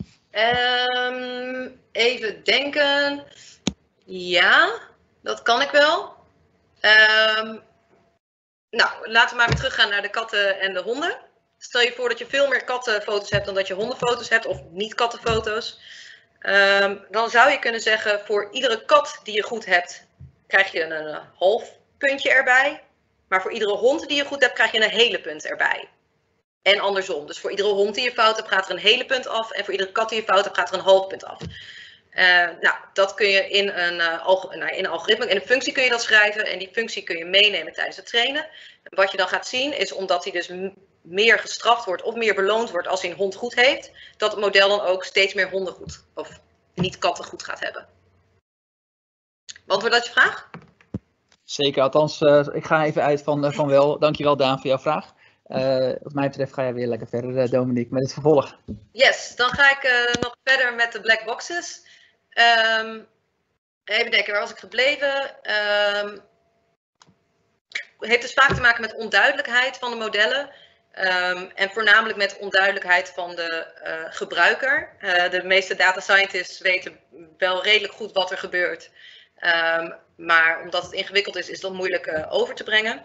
Um, even denken. Ja, dat kan ik wel. Um, nou, laten we maar weer teruggaan naar de katten en de honden. Stel je voor dat je veel meer kattenfoto's hebt dan dat je hondenfoto's hebt, of niet kattenfoto's. Um, dan zou je kunnen zeggen, voor iedere kat die je goed hebt, krijg je een, een half puntje erbij. Maar voor iedere hond die je goed hebt, krijg je een hele punt erbij. En andersom. Dus voor iedere hond die je fout hebt, gaat er een hele punt af. En voor iedere kat die je fout hebt, gaat er een half punt af. Uh, nou, dat kun je in een, uh, alg nou, in een algoritme, in een functie kun je dat schrijven. En die functie kun je meenemen tijdens het trainen. En wat je dan gaat zien, is omdat hij dus meer gestraft wordt of meer beloond wordt als hij een hond goed heeft, dat het model dan ook steeds meer honden goed, of niet katten goed gaat hebben. Beantwoord dat je vraag? Zeker, althans, uh, ik ga even uit van, uh, van wel. Dankjewel Daan voor jouw vraag. Uh, wat mij betreft ga je weer lekker verder, uh, Dominique, met het vervolg. Yes, dan ga ik uh, nog verder met de black boxes. Um, even denken, waar was ik gebleven? Um, het heeft dus vaak te maken met onduidelijkheid van de modellen. Um, en voornamelijk met onduidelijkheid van de uh, gebruiker. Uh, de meeste data scientists weten wel redelijk goed wat er gebeurt. Um, maar omdat het ingewikkeld is, is dat moeilijk uh, over te brengen.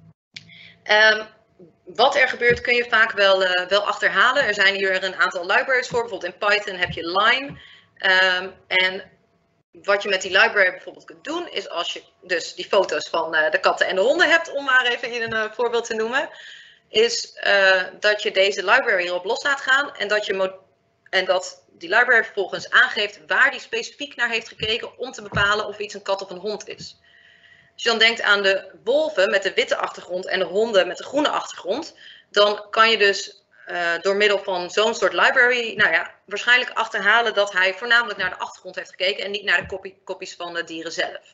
Um, wat er gebeurt kun je vaak wel, uh, wel achterhalen. Er zijn hier een aantal libraries voor. Bijvoorbeeld in Python heb je Line. Um, en wat je met die library bijvoorbeeld kunt doen, is als je dus die foto's van uh, de katten en de honden hebt, om maar even hier een uh, voorbeeld te noemen, is uh, dat je deze library hierop los laat gaan en dat, je en dat die library vervolgens aangeeft waar die specifiek naar heeft gekeken om te bepalen of iets een kat of een hond is. Als je dan denkt aan de wolven met de witte achtergrond en de honden met de groene achtergrond, dan kan je dus uh, door middel van zo'n soort library, nou ja, waarschijnlijk achterhalen dat hij voornamelijk naar de achtergrond heeft gekeken en niet naar de kopie, kopies van de dieren zelf.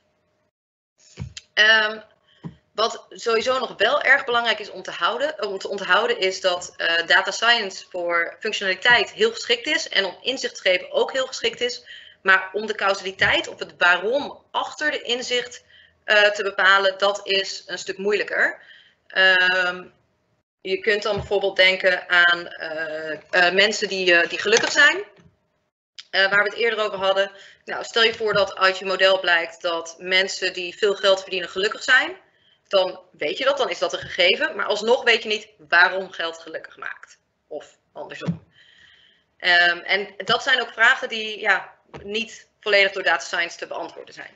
Um, wat sowieso nog wel erg belangrijk is om te, houden, om te onthouden, is dat uh, data science voor functionaliteit heel geschikt is en om inzicht te geven ook heel geschikt is. Maar om de causaliteit of het waarom achter de inzicht uh, te bepalen, dat is een stuk moeilijker. Um, je kunt dan bijvoorbeeld denken aan uh, uh, mensen die, uh, die gelukkig zijn. Uh, waar we het eerder over hadden. Nou, stel je voor dat uit je model blijkt dat mensen die veel geld verdienen gelukkig zijn. Dan weet je dat, dan is dat een gegeven. Maar alsnog weet je niet waarom geld gelukkig maakt. Of andersom. Um, en dat zijn ook vragen die ja, niet volledig door data science te beantwoorden zijn.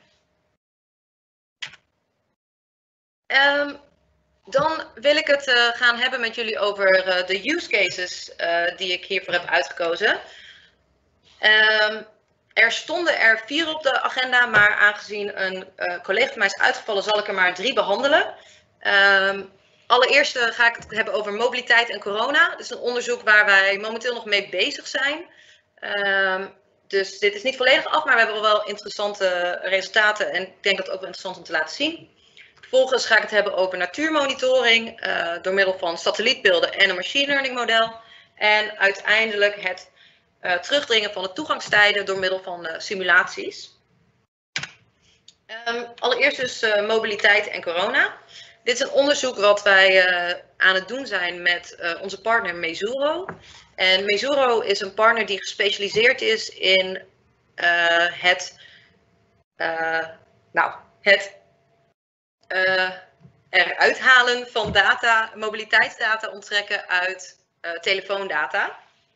Um, dan wil ik het uh, gaan hebben met jullie over uh, de use cases uh, die ik hiervoor heb uitgekozen. Um, er stonden er vier op de agenda, maar aangezien een uh, collega van mij is uitgevallen, zal ik er maar drie behandelen. Um, allereerst uh, ga ik het hebben over mobiliteit en corona. Dat is een onderzoek waar wij momenteel nog mee bezig zijn. Um, dus dit is niet volledig af, maar we hebben wel interessante resultaten en ik denk dat het ook wel interessant om te laten zien. Vervolgens ga ik het hebben over natuurmonitoring uh, door middel van satellietbeelden en een machine learning model. En uiteindelijk het uh, terugdringen van de toegangstijden door middel van uh, simulaties. Um, allereerst dus uh, mobiliteit en corona. Dit is een onderzoek wat wij uh, aan het doen zijn met uh, onze partner Mezuro. En Mezuro is een partner die gespecialiseerd is in uh, het, uh, nou, het uh, eruit halen van data, mobiliteitsdata onttrekken uit uh, telefoondata.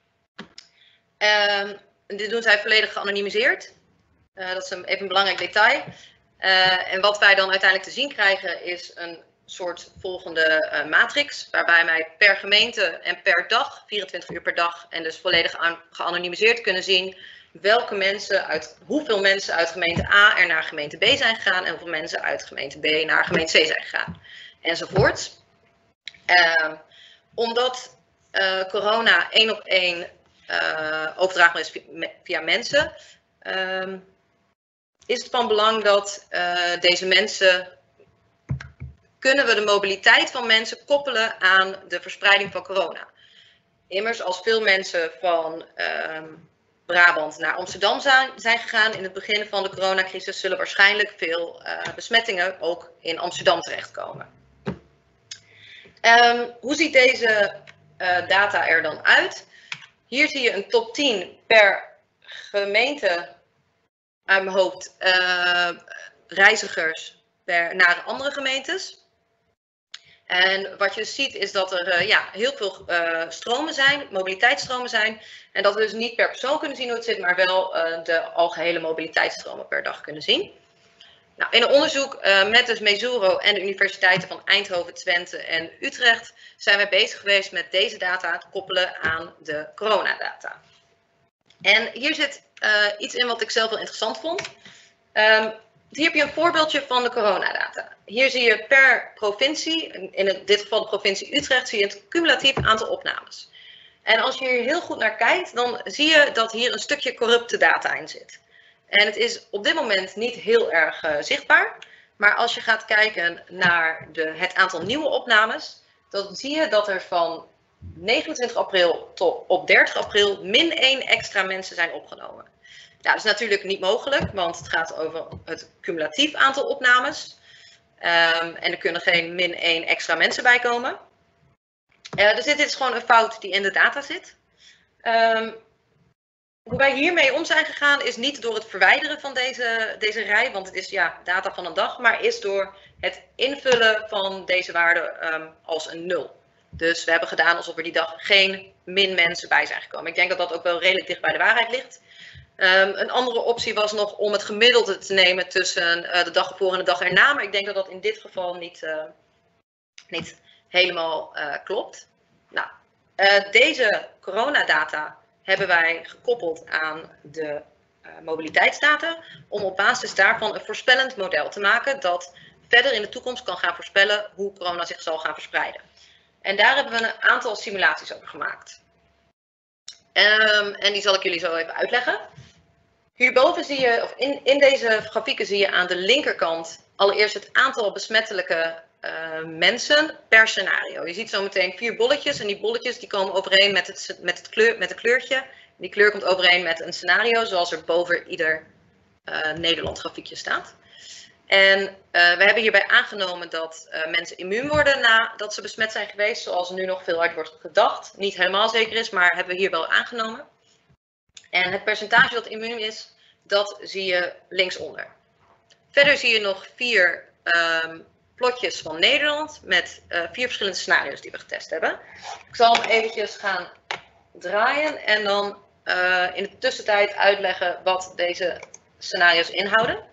Uh, dit doen zij volledig geanonimiseerd. Uh, dat is een, even een belangrijk detail. Uh, en wat wij dan uiteindelijk te zien krijgen is een soort volgende uh, matrix, waarbij wij per gemeente en per dag, vierentwintig uur per dag, en dus volledig geanonimiseerd kunnen zien welke mensen uit, hoeveel mensen uit gemeente A er naar gemeente B zijn gegaan en hoeveel mensen uit gemeente B naar gemeente C zijn gegaan, enzovoort. Uh, omdat uh, corona één op één uh, overdraagbaar is via, via mensen, uh, is het van belang dat uh, deze mensen, kunnen we de mobiliteit van mensen koppelen aan de verspreiding van corona. Immers, als veel mensen van uh, Brabant naar Amsterdam zijn, zijn gegaan in het begin van de coronacrisis, zullen waarschijnlijk veel uh, besmettingen ook in Amsterdam terechtkomen. Um, hoe ziet deze uh, data er dan uit? Hier zie je een top tien per gemeente uit mijn hoofd uh, reizigers per, naar andere gemeentes. En wat je dus ziet is dat er uh, ja, heel veel uh, stromen zijn, mobiliteitsstromen zijn. En dat we dus niet per persoon kunnen zien hoe het zit, maar wel uh, de algehele mobiliteitsstromen per dag kunnen zien. Nou, in een onderzoek uh, met dus Mezuro en de universiteiten van Eindhoven, Twente en Utrecht zijn we bezig geweest met deze data te koppelen aan de coronadata. En hier zit uh, iets in wat ik zelf wel interessant vond. Um, hier heb je een voorbeeldje van de coronadata. Hier zie je per provincie, in dit geval de provincie Utrecht, zie je het cumulatief aantal opnames. En als je hier heel goed naar kijkt, dan zie je dat hier een stukje corrupte data in zit. En het is op dit moment niet heel erg uh, zichtbaar. Maar als je gaat kijken naar de, het aantal nieuwe opnames, dan zie je dat er van negenentwintig april tot op dertig april min één extra mensen zijn opgenomen. Nou, dat is natuurlijk niet mogelijk, want het gaat over het cumulatief aantal opnames. Um, en er kunnen geen min één extra mensen bij komen. Uh, dus dit is gewoon een fout die in de data zit. Um, hoe wij hiermee om zijn gegaan is niet door het verwijderen van deze, deze rij, want het is ja, data van een dag, maar is door het invullen van deze waarde um, als een nul. Dus we hebben gedaan alsof er die dag geen min mensen bij zijn gekomen. Ik denk dat dat ook wel redelijk dicht bij de waarheid ligt. Um, een andere optie was nog om het gemiddelde te nemen tussen uh, de dag ervoor en de dag erna. Maar ik denk dat dat in dit geval niet, uh, niet helemaal uh, klopt. Nou, uh, deze coronadata hebben wij gekoppeld aan de uh, mobiliteitsdata. Om op basis daarvan een voorspellend model te maken dat verder in de toekomst kan gaan voorspellen hoe corona zich zal gaan verspreiden. En daar hebben we een aantal simulaties over gemaakt. Um, en die zal ik jullie zo even uitleggen. Hierboven zie je, of in, in deze grafieken zie je aan de linkerkant allereerst het aantal besmettelijke uh, mensen per scenario. Je ziet zo meteen vier bolletjes en die bolletjes die komen overeen met het, met het, kleur, met het kleurtje. Die kleur komt overeen met een scenario zoals er boven ieder uh, Nederland grafiekje staat. En uh, we hebben hierbij aangenomen dat uh, mensen immuun worden nadat ze besmet zijn geweest, zoals nu nog veel uit wordt gedacht. Niet helemaal zeker is, maar hebben we hier wel aangenomen. En het percentage dat immuun is, dat zie je linksonder. Verder zie je nog vier um, plotjes van Nederland met uh, vier verschillende scenario's die we getest hebben. Ik zal hem eventjes gaan draaien en dan uh, in de tussentijd uitleggen wat deze scenario's inhouden.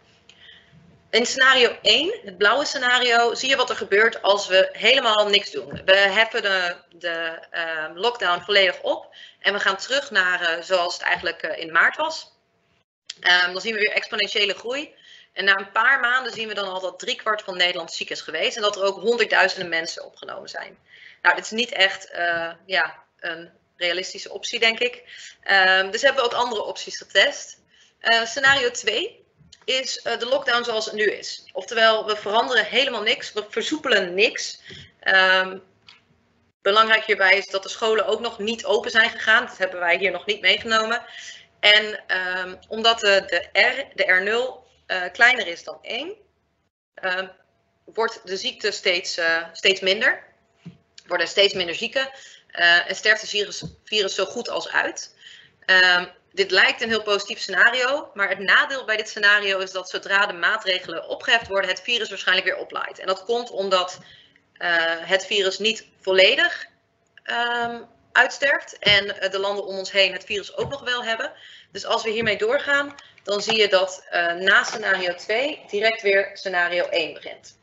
In scenario één, het blauwe scenario, zie je wat er gebeurt als we helemaal niks doen. We heffen de, de uh, lockdown volledig op en we gaan terug naar uh, zoals het eigenlijk uh, in maart was. Um, dan zien we weer exponentiële groei. En na een paar maanden zien we dan al dat driekwart van Nederland ziek is geweest en dat er ook honderdduizenden mensen opgenomen zijn. Nou, dit is niet echt uh, ja, een realistische optie, denk ik. Um, dus hebben we ook andere opties getest. Uh, scenario twee is uh, de lockdown zoals het nu is. Oftewel, we veranderen helemaal niks, we versoepelen niks. Um, belangrijk hierbij is dat de scholen ook nog niet open zijn gegaan. Dat hebben wij hier nog niet meegenomen. En um, omdat de, de R, de R nul, uh, kleiner is dan één, uh, wordt de ziekte steeds, uh, steeds minder. Worden steeds minder zieken uh, en sterft het virus, virus zo goed als uit. Um, dit lijkt een heel positief scenario, maar het nadeel bij dit scenario is dat zodra de maatregelen opgeheft worden, het virus waarschijnlijk weer oplaait. En dat komt omdat uh, het virus niet volledig um, uitsterft en uh, de landen om ons heen het virus ook nog wel hebben. Dus als we hiermee doorgaan, dan zie je dat uh, na scenario twee direct weer scenario één begint.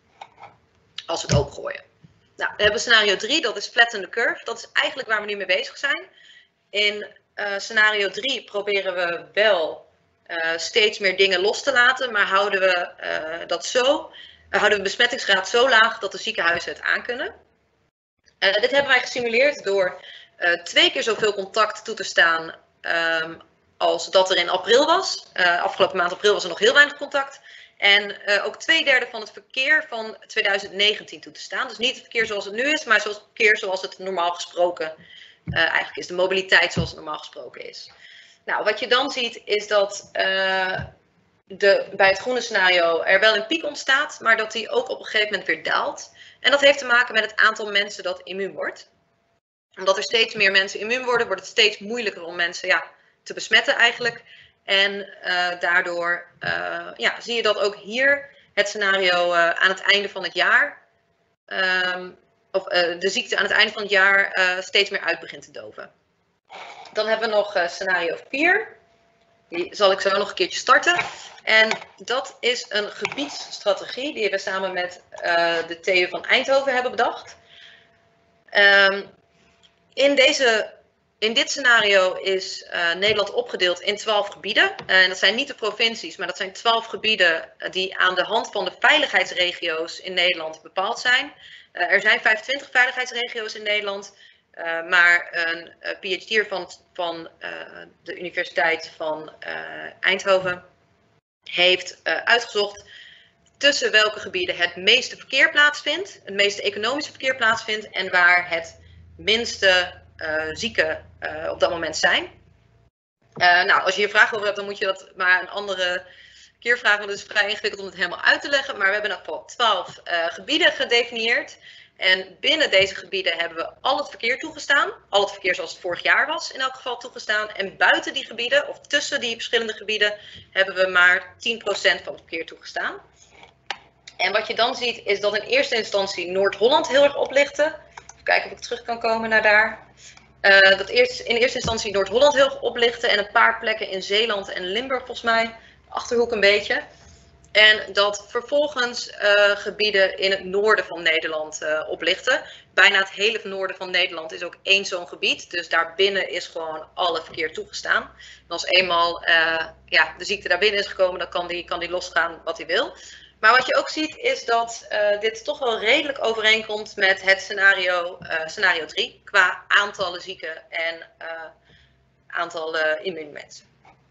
Als we het opengooien. Nou, we hebben scenario drie, dat is flatten the curve. Dat is eigenlijk waar we nu mee bezig zijn. In uh, scenario drie proberen we wel uh, steeds meer dingen los te laten, maar houden we uh, dat zo, uh, houden we besmettingsgraad zo laag dat de ziekenhuizen het aankunnen. Uh, dit hebben wij gesimuleerd door uh, twee keer zoveel contact toe te staan um, als dat er in april was. Uh, afgelopen maand april was er nog heel weinig contact. En uh, ook twee derde van het verkeer van twintig negentien toe te staan. Dus niet het verkeer zoals het nu is, maar zoals het verkeer zoals het normaal gesproken uh, eigenlijk is. De mobiliteit zoals het normaal gesproken is. Nou, wat je dan ziet is dat uh, de, bij het groene scenario er wel een piek ontstaat, maar dat die ook op een gegeven moment weer daalt. En dat heeft te maken met het aantal mensen dat immuun wordt. Omdat er steeds meer mensen immuun worden, wordt het steeds moeilijker om mensen ja, te besmetten eigenlijk. En uh, daardoor uh, ja, zie je dat ook hier het scenario uh, aan het einde van het jaar, um, of uh, de ziekte aan het einde van het jaar uh, steeds meer uit begint te doven. Dan hebben we nog uh, scenario vier. Die zal ik zo nog een keertje starten. En dat is een gebiedsstrategie die we samen met uh, de T U van Eindhoven hebben bedacht. Um, in deze... In dit scenario is uh, Nederland opgedeeld in twaalf gebieden. Uh, en dat zijn niet de provincies, maar dat zijn twaalf gebieden uh, die aan de hand van de veiligheidsregio's in Nederland bepaald zijn. Uh, er zijn vijfentwintig veiligheidsregio's in Nederland, uh, maar een uh, P H D'er van, van uh, de Universiteit van uh, Eindhoven heeft uh, uitgezocht tussen welke gebieden het meeste verkeer plaatsvindt, het meeste economische verkeer plaatsvindt en waar het minste Uh, zieken uh, op dat moment zijn. Uh, nou, als je hier vragen over hebt, dan moet je dat maar een andere keer vragen, want het is vrij ingewikkeld om het helemaal uit te leggen. Maar we hebben in ieder geval twaalf uh, gebieden gedefinieerd. En binnen deze gebieden hebben we al het verkeer toegestaan. Al het verkeer zoals het vorig jaar was in elk geval toegestaan. En buiten die gebieden, of tussen die verschillende gebieden, hebben we maar tien procent van het verkeer toegestaan. En wat je dan ziet, is dat in eerste instantie Noord-Holland heel erg oplichtte. Kijken of ik terug kan komen naar daar. Uh, dat eerst, in eerste instantie Noord-Holland heel erg oplichten en een paar plekken in Zeeland en Limburg volgens mij, Achterhoek een beetje. En dat vervolgens uh, gebieden in het noorden van Nederland uh, oplichten. Bijna het hele noorden van Nederland is ook één zo'n gebied, dus daarbinnen is gewoon alle verkeer toegestaan. En als eenmaal uh, ja, de ziekte daarbinnen is gekomen, dan kan die, kan die losgaan wat hij wil. Maar wat je ook ziet is dat uh, dit toch wel redelijk overeenkomt met het scenario, uh, scenario drie qua aantallen zieken en uh, aantallen immuunmensen.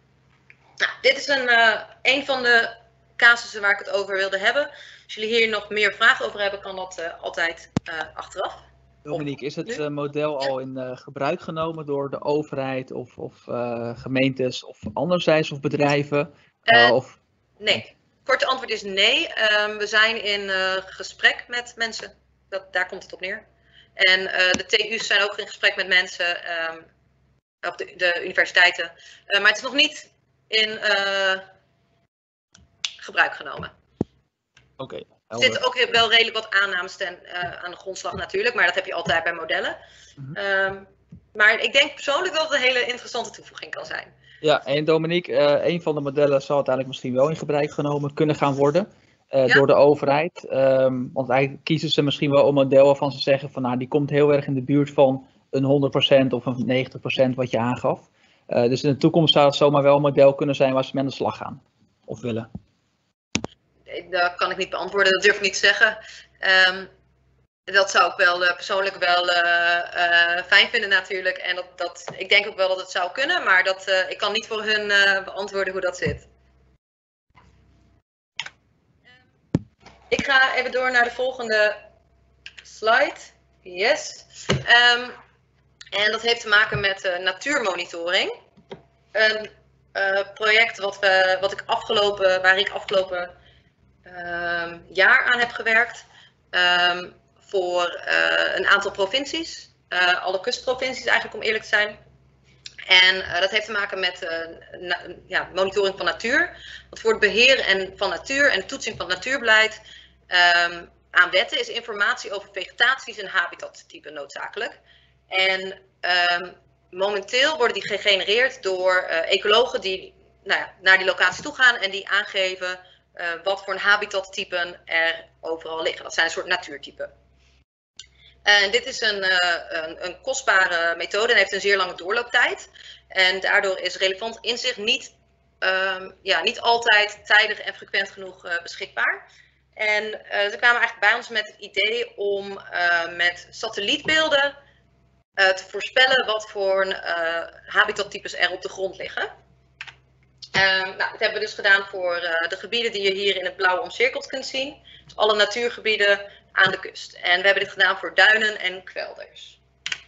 Nou, dit is een, uh, een van de casussen waar ik het over wilde hebben. Als jullie hier nog meer vragen over hebben, kan dat uh, altijd uh, achteraf. Dominique, is het uh, model al in uh, gebruik genomen door de overheid of, of uh, gemeentes of anderzijds of bedrijven? Uh, uh, of... Nee. Korte antwoord is nee. Um, we zijn in uh, gesprek met mensen. Dat, daar komt het op neer. En uh, de T U's zijn ook in gesprek met mensen. Um, op de, de universiteiten. Uh, maar het is nog niet in uh, gebruik genomen. Oké. Okay, er zitten ook wel redelijk wat aannames ten, uh, aan de grondslag natuurlijk, maar dat heb je altijd bij modellen. Mm-hmm. um, maar ik denk persoonlijk dat het een hele interessante toevoeging kan zijn. Ja, en Dominique, uh, een van de modellen zal uiteindelijk misschien wel in gebruik genomen kunnen gaan worden uh, ja. door de overheid. Um, want eigenlijk kiezen ze misschien wel een model waarvan ze zeggen van nou, die komt heel erg in de buurt van een honderd procent of een negentig procent wat je aangaf. Uh, dus in de toekomst zou het zomaar wel een model kunnen zijn waar ze mee aan de slag gaan of willen. Dat kan ik niet beantwoorden, dat durf ik niet te zeggen. Um, dat zou ik wel uh, persoonlijk wel uh, uh, fijn vinden natuurlijk. En dat, dat, ik denk ook wel dat het zou kunnen, maar dat, uh, ik kan niet voor hun uh, beantwoorden hoe dat zit. Ik ga even door naar de volgende slide. Yes. Um, en dat heeft te maken met uh, natuurmonitoring. Een uh, project wat, we, wat ik afgelopen, waar ik afgelopen uh, jaar aan heb gewerkt. Um, voor uh, een aantal provincies. Uh, alle kustprovincies eigenlijk, om eerlijk te zijn. En uh, dat heeft te maken met uh, na, ja, monitoring van natuur. Want voor het beheer en van natuur en de toetsing van natuurbeleid um, aan wetten is informatie over vegetaties en habitattypen noodzakelijk. En um, momenteel worden die gegenereerd door uh, ecologen die nou ja, naar die locatie toe gaan en die aangeven uh, wat voor een habitattypen er overal liggen. Dat zijn een soort natuurtypen. En dit is een, uh, een, een kostbare methode en heeft een zeer lange doorlooptijd. En daardoor is relevant inzicht niet, um, ja, niet altijd tijdig en frequent genoeg uh, beschikbaar. En uh, ze kwamen eigenlijk bij ons met het idee om uh, met satellietbeelden uh, te voorspellen wat voor uh, habitattypes er op de grond liggen. Uh, nou, dat hebben we dus gedaan voor uh, de gebieden die je hier in het blauw omcirkeld kunt zien. Dus alle natuurgebieden aan de kust. En we hebben dit gedaan voor duinen en kwelders.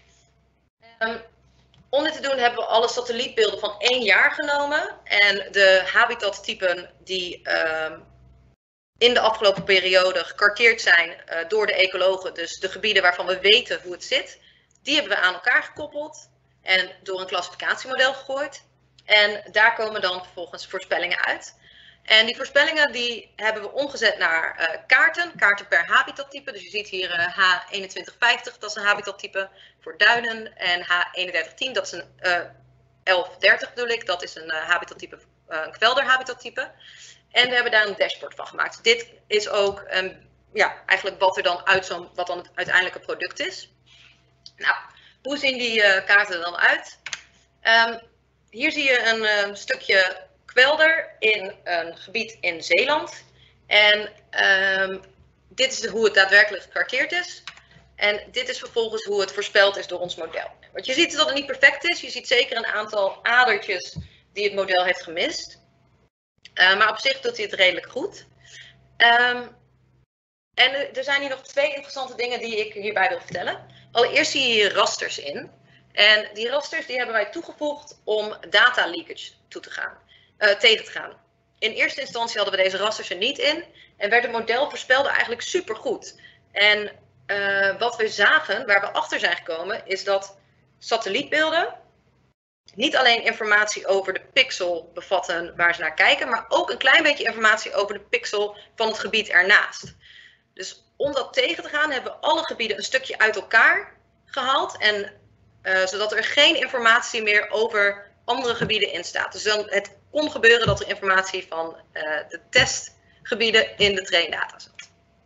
Um, om dit te doen hebben we alle satellietbeelden van één jaar genomen. En de habitattypen die um, in de afgelopen periode gekarteerd zijn uh, door de ecologen, dus de gebieden waarvan we weten hoe het zit, die hebben we aan elkaar gekoppeld en door een klassificatiemodel gegooid. En daar komen dan vervolgens voorspellingen uit. En die voorspellingen die hebben we omgezet naar uh, kaarten, kaarten per habitattype. Dus je ziet hier uh, H eenentwintig vijftig, dat is een habitattype voor duinen. En H eenendertig tien, dat is een uh, elf dertig bedoel ik, dat is een uh, habitattype, uh, een kwelderhabitattype. En we hebben daar een dashboard van gemaakt. Dit is ook um, ja, eigenlijk wat er dan uit zo'n, wat dan het uiteindelijke product is. Nou, hoe zien die uh, kaarten er dan uit? Um, hier zie je een um, stukje kwelder in een gebied in Zeeland. En um, dit is hoe het daadwerkelijk gekarteerd is. En dit is vervolgens hoe het voorspeld is door ons model. Wat je ziet is dat het niet perfect is. Je ziet zeker een aantal adertjes die het model heeft gemist. Uh, maar op zich doet hij het redelijk goed. Um, en er zijn hier nog twee interessante dingen die ik hierbij wil vertellen. Allereerst zie je hier rasters in. En die rasters die hebben wij toegevoegd om data leakage toe te gaan. Uh, tegen te gaan. In eerste instantie hadden we deze rasters er niet in en werd het model voorspelde eigenlijk supergoed. En uh, wat we zagen, waar we achter zijn gekomen, is dat satellietbeelden niet alleen informatie over de pixel bevatten waar ze naar kijken, maar ook een klein beetje informatie over de pixel van het gebied ernaast. Dus om dat tegen te gaan hebben we alle gebieden een stukje uit elkaar gehaald, en, uh, zodat er geen informatie meer over andere gebieden in staat. Dus dan het kon gebeuren dat er informatie van uh, de testgebieden in de traindata zat.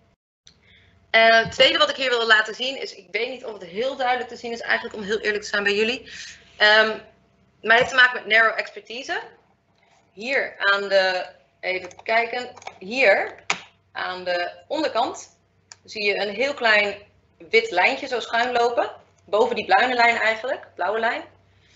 Uh, het tweede wat ik hier wilde laten zien is, ik weet niet of het heel duidelijk te zien is eigenlijk, om heel eerlijk te zijn bij jullie. Um, maar het heeft te maken met narrow expertise. Hier aan de, even kijken, hier aan de onderkant zie je een heel klein wit lijntje zo schuin lopen. Boven die bruine lijn eigenlijk, blauwe lijn.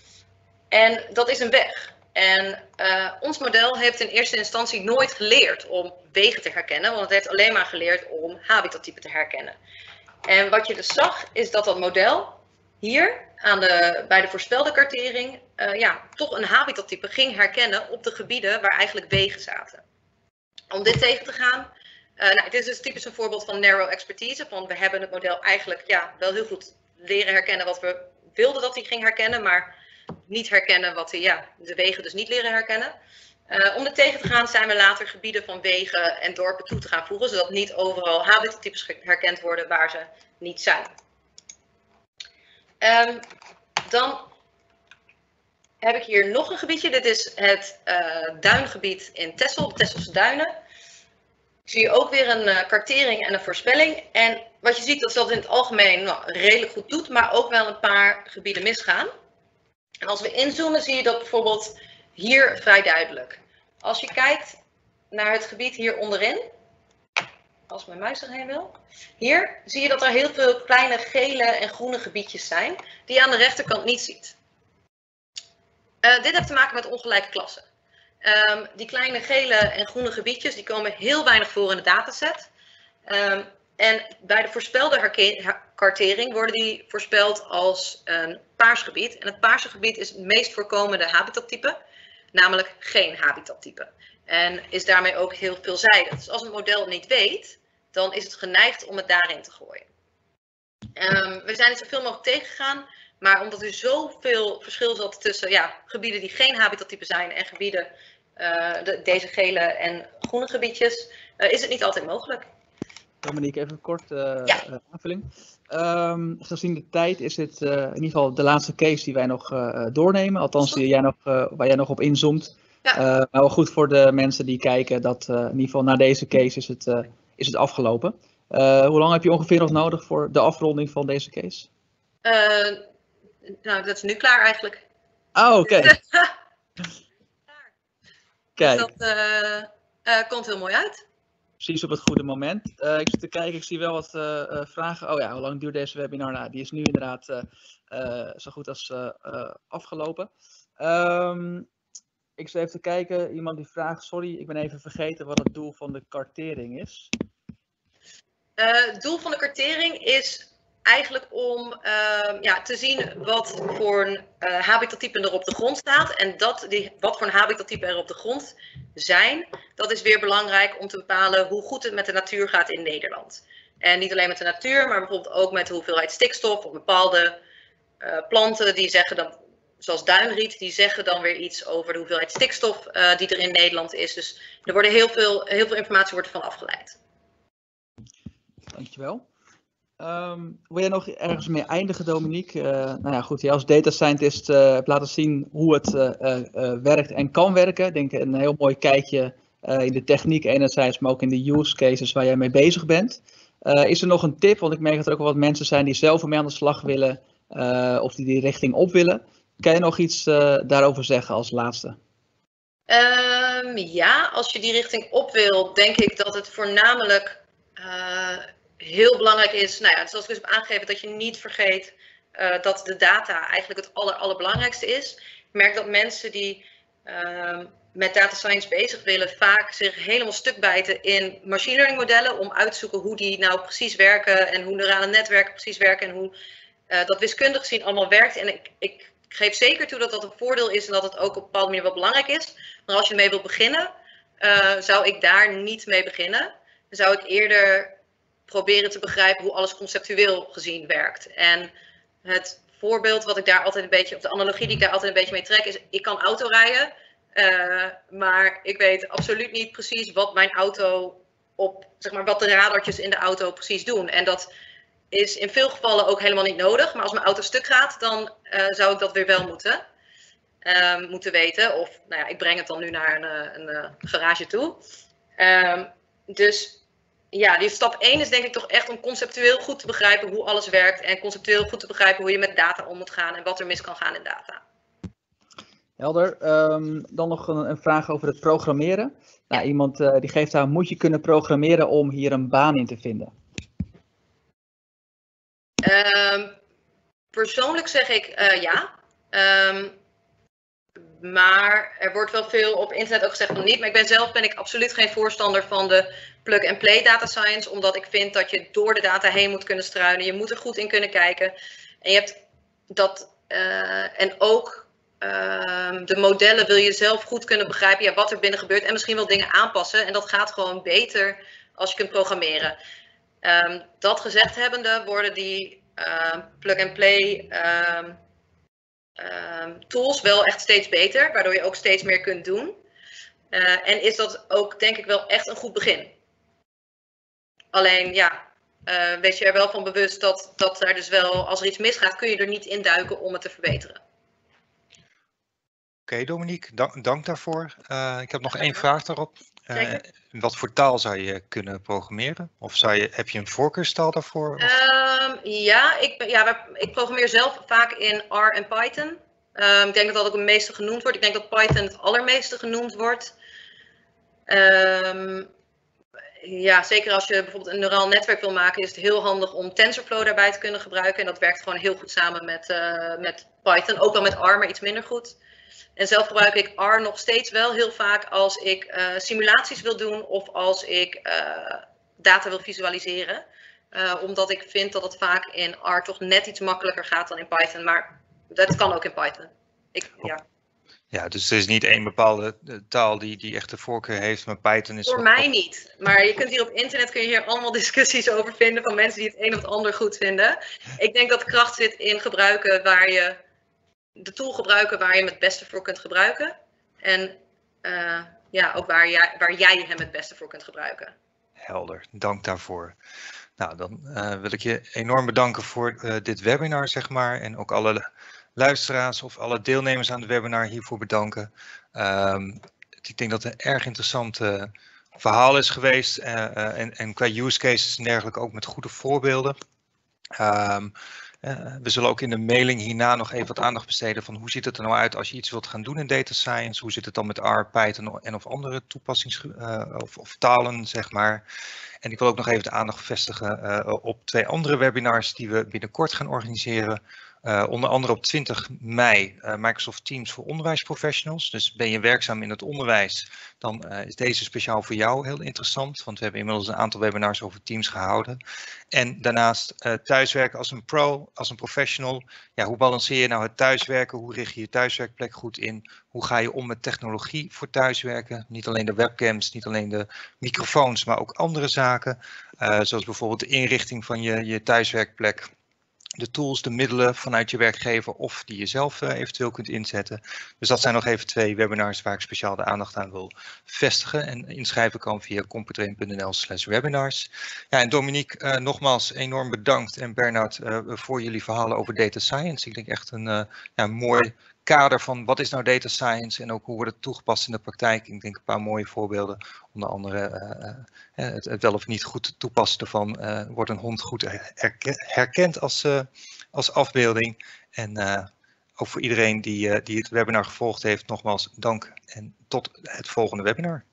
En dat is een weg. En uh, ons model heeft in eerste instantie nooit geleerd om wegen te herkennen, want het heeft alleen maar geleerd om habitattypen te herkennen. En wat je dus zag, is dat dat model hier aan de, bij de voorspelde kartering uh, ja, toch een habitattype ging herkennen op de gebieden waar eigenlijk wegen zaten. Om dit tegen te gaan, uh, nou, dit is dus typisch een voorbeeld van narrow expertise, want we hebben het model eigenlijk ja, wel heel goed leren herkennen wat we wilden dat hij ging herkennen, maar niet herkennen wat die, ja, de wegen dus niet leren herkennen. Uh, om er tegen te gaan zijn we later gebieden van wegen en dorpen toe te gaan voegen, zodat niet overal habitattypes herkend worden waar ze niet zijn. Um, dan heb ik hier nog een gebiedje. Dit is het uh, duingebied in Texel, de Tesselse duinen. Ik zie ook weer een uh, kartering en een voorspelling. En wat je ziet, dat ze dat in het algemeen nou, redelijk goed doet, maar ook wel een paar gebieden misgaan. En als we inzoomen, zie je dat bijvoorbeeld hier vrij duidelijk. Als je kijkt naar het gebied hier onderin, als mijn muis erheen wil, hier zie je dat er heel veel kleine gele en groene gebiedjes zijn, die je aan de rechterkant niet ziet. Uh, dit heeft te maken met ongelijke klassen. Um, die kleine gele en groene gebiedjes die komen heel weinig voor in de dataset. Um, en bij de voorspelde kartering worden die voorspeld als een paars gebied. En het paarse gebied is het meest voorkomende habitattype, namelijk geen habitattype. En is daarmee ook heel veelzijdig. Dus als een model het niet weet, dan is het geneigd om het daarin te gooien. Um, we zijn het zoveel mogelijk tegengegaan. Maar omdat er zoveel verschil zat tussen ja, gebieden die geen habitattype zijn en gebieden, uh, de, deze gele en groene gebiedjes, uh, is het niet altijd mogelijk. Dominique, even kort uh, ja. uh, aanvulling. Um, gezien de tijd is dit uh, in ieder geval de laatste case die wij nog uh, doornemen. Althans, die jij nog, uh, waar jij nog op inzoomt. Ja. Uh, maar wel goed voor de mensen die kijken dat uh, in ieder geval na deze case is het, uh, is het afgelopen. Uh, hoe lang heb je ongeveer nog nodig voor de afronding van deze case? Uh, Nou, dat is nu klaar eigenlijk. Oh, oké. Okay. Kijk. Dus dat uh, uh, komt heel mooi uit. Precies op het goede moment. Uh, ik zit te kijken, ik zie wel wat uh, uh, vragen. Oh ja, hoe lang duurt deze webinar? Nou, die is nu inderdaad uh, uh, zo goed als uh, uh, afgelopen. Um, ik zit even te kijken, iemand die vraagt, sorry, ik ben even vergeten wat het doel van de kartering is. Uh, het doel van de kartering is eigenlijk om uh, ja, te zien wat voor een uh, habitattype er op de grond staat. En dat die, wat voor een habitattype er op de grond zijn, dat is weer belangrijk om te bepalen hoe goed het met de natuur gaat in Nederland. En niet alleen met de natuur, maar bijvoorbeeld ook met de hoeveelheid stikstof of bepaalde uh, planten die zeggen dan, zoals duinriet, die zeggen dan weer iets over de hoeveelheid stikstof uh, die er in Nederland is. Dus er worden heel veel, heel veel informatie wordt ervan afgeleid. Dankjewel. Um, wil jij nog ergens mee eindigen, Dominique? Uh, nou ja, goed, jij als data scientist uh, hebt laten zien hoe het uh, uh, werkt en kan werken. Ik denk een heel mooi kijkje uh, in de techniek enerzijds, maar ook in de use cases waar jij mee bezig bent. Uh, is er nog een tip? Want ik merk dat er ook wel wat mensen zijn die zelf ermee aan de slag willen uh, of die die richting op willen. Kan je nog iets uh, daarover zeggen als laatste? Um, ja, als je die richting op wil, denk ik dat het voornamelijk uh, heel belangrijk is, nou ja, zoals ik dus heb aangegeven, dat je niet vergeet uh, dat de data eigenlijk het aller, allerbelangrijkste is. Ik merk dat mensen die uh, met data science bezig willen, vaak zich helemaal stuk bijten in machine learning modellen om uit te zoeken hoe die nou precies werken en hoe neurale netwerken precies werken en hoe uh, dat wiskundig gezien allemaal werkt. En ik, ik geef zeker toe dat dat een voordeel is en dat het ook op een bepaalde manier wel belangrijk is. Maar als je ermee wilt beginnen, uh, zou ik daar niet mee beginnen. Dan zou ik eerder proberen te begrijpen hoe alles conceptueel gezien werkt. En het voorbeeld wat ik daar altijd een beetje, of de analogie die ik daar altijd een beetje mee trek, is: ik kan auto rijden, uh, maar ik weet absoluut niet precies wat mijn auto op, zeg maar, wat de radartjes in de auto precies doen. En dat is in veel gevallen ook helemaal niet nodig. Maar als mijn auto stuk gaat, dan uh, zou ik dat weer wel moeten, uh, moeten weten. Of, nou ja, ik breng het dan nu naar een, een, een garage toe. Uh, dus ja, die stap één is denk ik toch echt om conceptueel goed te begrijpen hoe alles werkt. En conceptueel goed te begrijpen hoe je met data om moet gaan en wat er mis kan gaan in data. Helder. Um, dan nog een, een vraag over het programmeren. Nou, ja. Iemand uh, die geeft aan, moet je kunnen programmeren om hier een baan in te vinden? Um, persoonlijk zeg ik uh, ja. Um, maar er wordt wel veel op internet ook gezegd van niet. Maar ik ben zelf ben ik absoluut geen voorstander van de plug-and-play data science. Omdat ik vind dat je door de data heen moet kunnen struinen. Je moet er goed in kunnen kijken. En je hebt dat. Uh, en ook uh, de modellen wil je zelf goed kunnen begrijpen. Ja, wat er binnen gebeurt. En misschien wel dingen aanpassen. En dat gaat gewoon beter als je kunt programmeren. Um, dat gezegd hebbende worden die uh, plug-and-play um, uh, tools wel echt steeds beter, waardoor je ook steeds meer kunt doen. Uh, en is dat ook denk ik wel echt een goed begin. Alleen ja, uh, wees je er wel van bewust dat, dat er dus wel, als er iets misgaat, kun je er niet induiken om het te verbeteren. Oké, okay, Dominique, dank, dank daarvoor. Uh, ik heb nog één vraag daarop. Uh, wat voor taal zou je kunnen programmeren? Of zou je, heb je een voorkeurstaal daarvoor? Um, ja, ik, ja, ik programmeer zelf vaak in R en Python. Um, ik denk dat dat ook het meeste genoemd wordt. Ik denk dat Python het allermeeste genoemd wordt. Um, ja, zeker als je bijvoorbeeld een neuraal netwerk wil maken, is het heel handig om TensorFlow daarbij te kunnen gebruiken. En dat werkt gewoon heel goed samen met, uh, met Python. Ook wel met R, maar iets minder goed. En zelf gebruik ik R nog steeds wel heel vaak als ik uh, simulaties wil doen of als ik uh, data wil visualiseren. Uh, omdat ik vind dat het vaak in R toch net iets makkelijker gaat dan in Python. Maar dat kan ook in Python. Ik, ja. Ja, dus er is niet één bepaalde taal die, die echt de voorkeur heeft, maar Python is... Voor mij op... niet. Maar je kunt hier op internet kun je hier allemaal discussies over vinden van mensen die het een of het ander goed vinden. Ik denk dat kracht zit in gebruiken waar je... de tool gebruiken waar je hem het beste voor kunt gebruiken. En uh, ja, ook waar jij, waar jij hem het beste voor kunt gebruiken. Helder, dank daarvoor. Nou, dan uh, wil ik je enorm bedanken voor uh, dit webinar, zeg maar. En ook alle luisteraars of alle deelnemers aan het webinar hiervoor bedanken. Um, ik denk dat het een erg interessant uh, verhaal is geweest. Uh, uh, en, en qua use cases en dergelijke ook met goede voorbeelden. Um, Uh, we zullen ook in de mailing hierna nog even wat aandacht besteden van hoe ziet het er nou uit als je iets wilt gaan doen in data science. Hoe zit het dan met R, Python en of andere toepassings uh, of, of talen, zeg maar. En ik wil ook nog even de aandacht vestigen uh, op twee andere webinars die we binnenkort gaan organiseren. Uh, onder andere op twintig mei uh, Microsoft Teams voor onderwijsprofessionals. Dus ben je werkzaam in het onderwijs, dan uh, is deze speciaal voor jou heel interessant. Want we hebben inmiddels een aantal webinars over Teams gehouden. En daarnaast uh, thuiswerken als een pro, als een professional. Ja, hoe balanceer je nou het thuiswerken? Hoe richt je je thuiswerkplek goed in? Hoe ga je om met technologie voor thuiswerken? Niet alleen de webcams, niet alleen de microfoons, maar ook andere zaken. Uh, zoals bijvoorbeeld de inrichting van je, je thuiswerkplek. De tools, de middelen vanuit je werkgever of die je zelf uh, eventueel kunt inzetten. Dus dat zijn nog even twee webinars waar ik speciaal de aandacht aan wil vestigen. En inschrijven kan via computrain punt n l slash webinars. Ja, en Dominique, uh, nogmaals enorm bedankt. En Bernard, uh, voor jullie verhalen over data science. Ik denk echt een uh, ja, mooi kader van wat is nou data science en ook hoe wordt het toegepast in de praktijk. Ik denk een paar mooie voorbeelden. Onder andere uh, uh, het, het wel of niet goed toepassen ervan. Uh, wordt een hond goed herkend als, uh, als afbeelding. En uh, ook voor iedereen die, uh, die het webinar gevolgd heeft, nogmaals dank en tot het volgende webinar.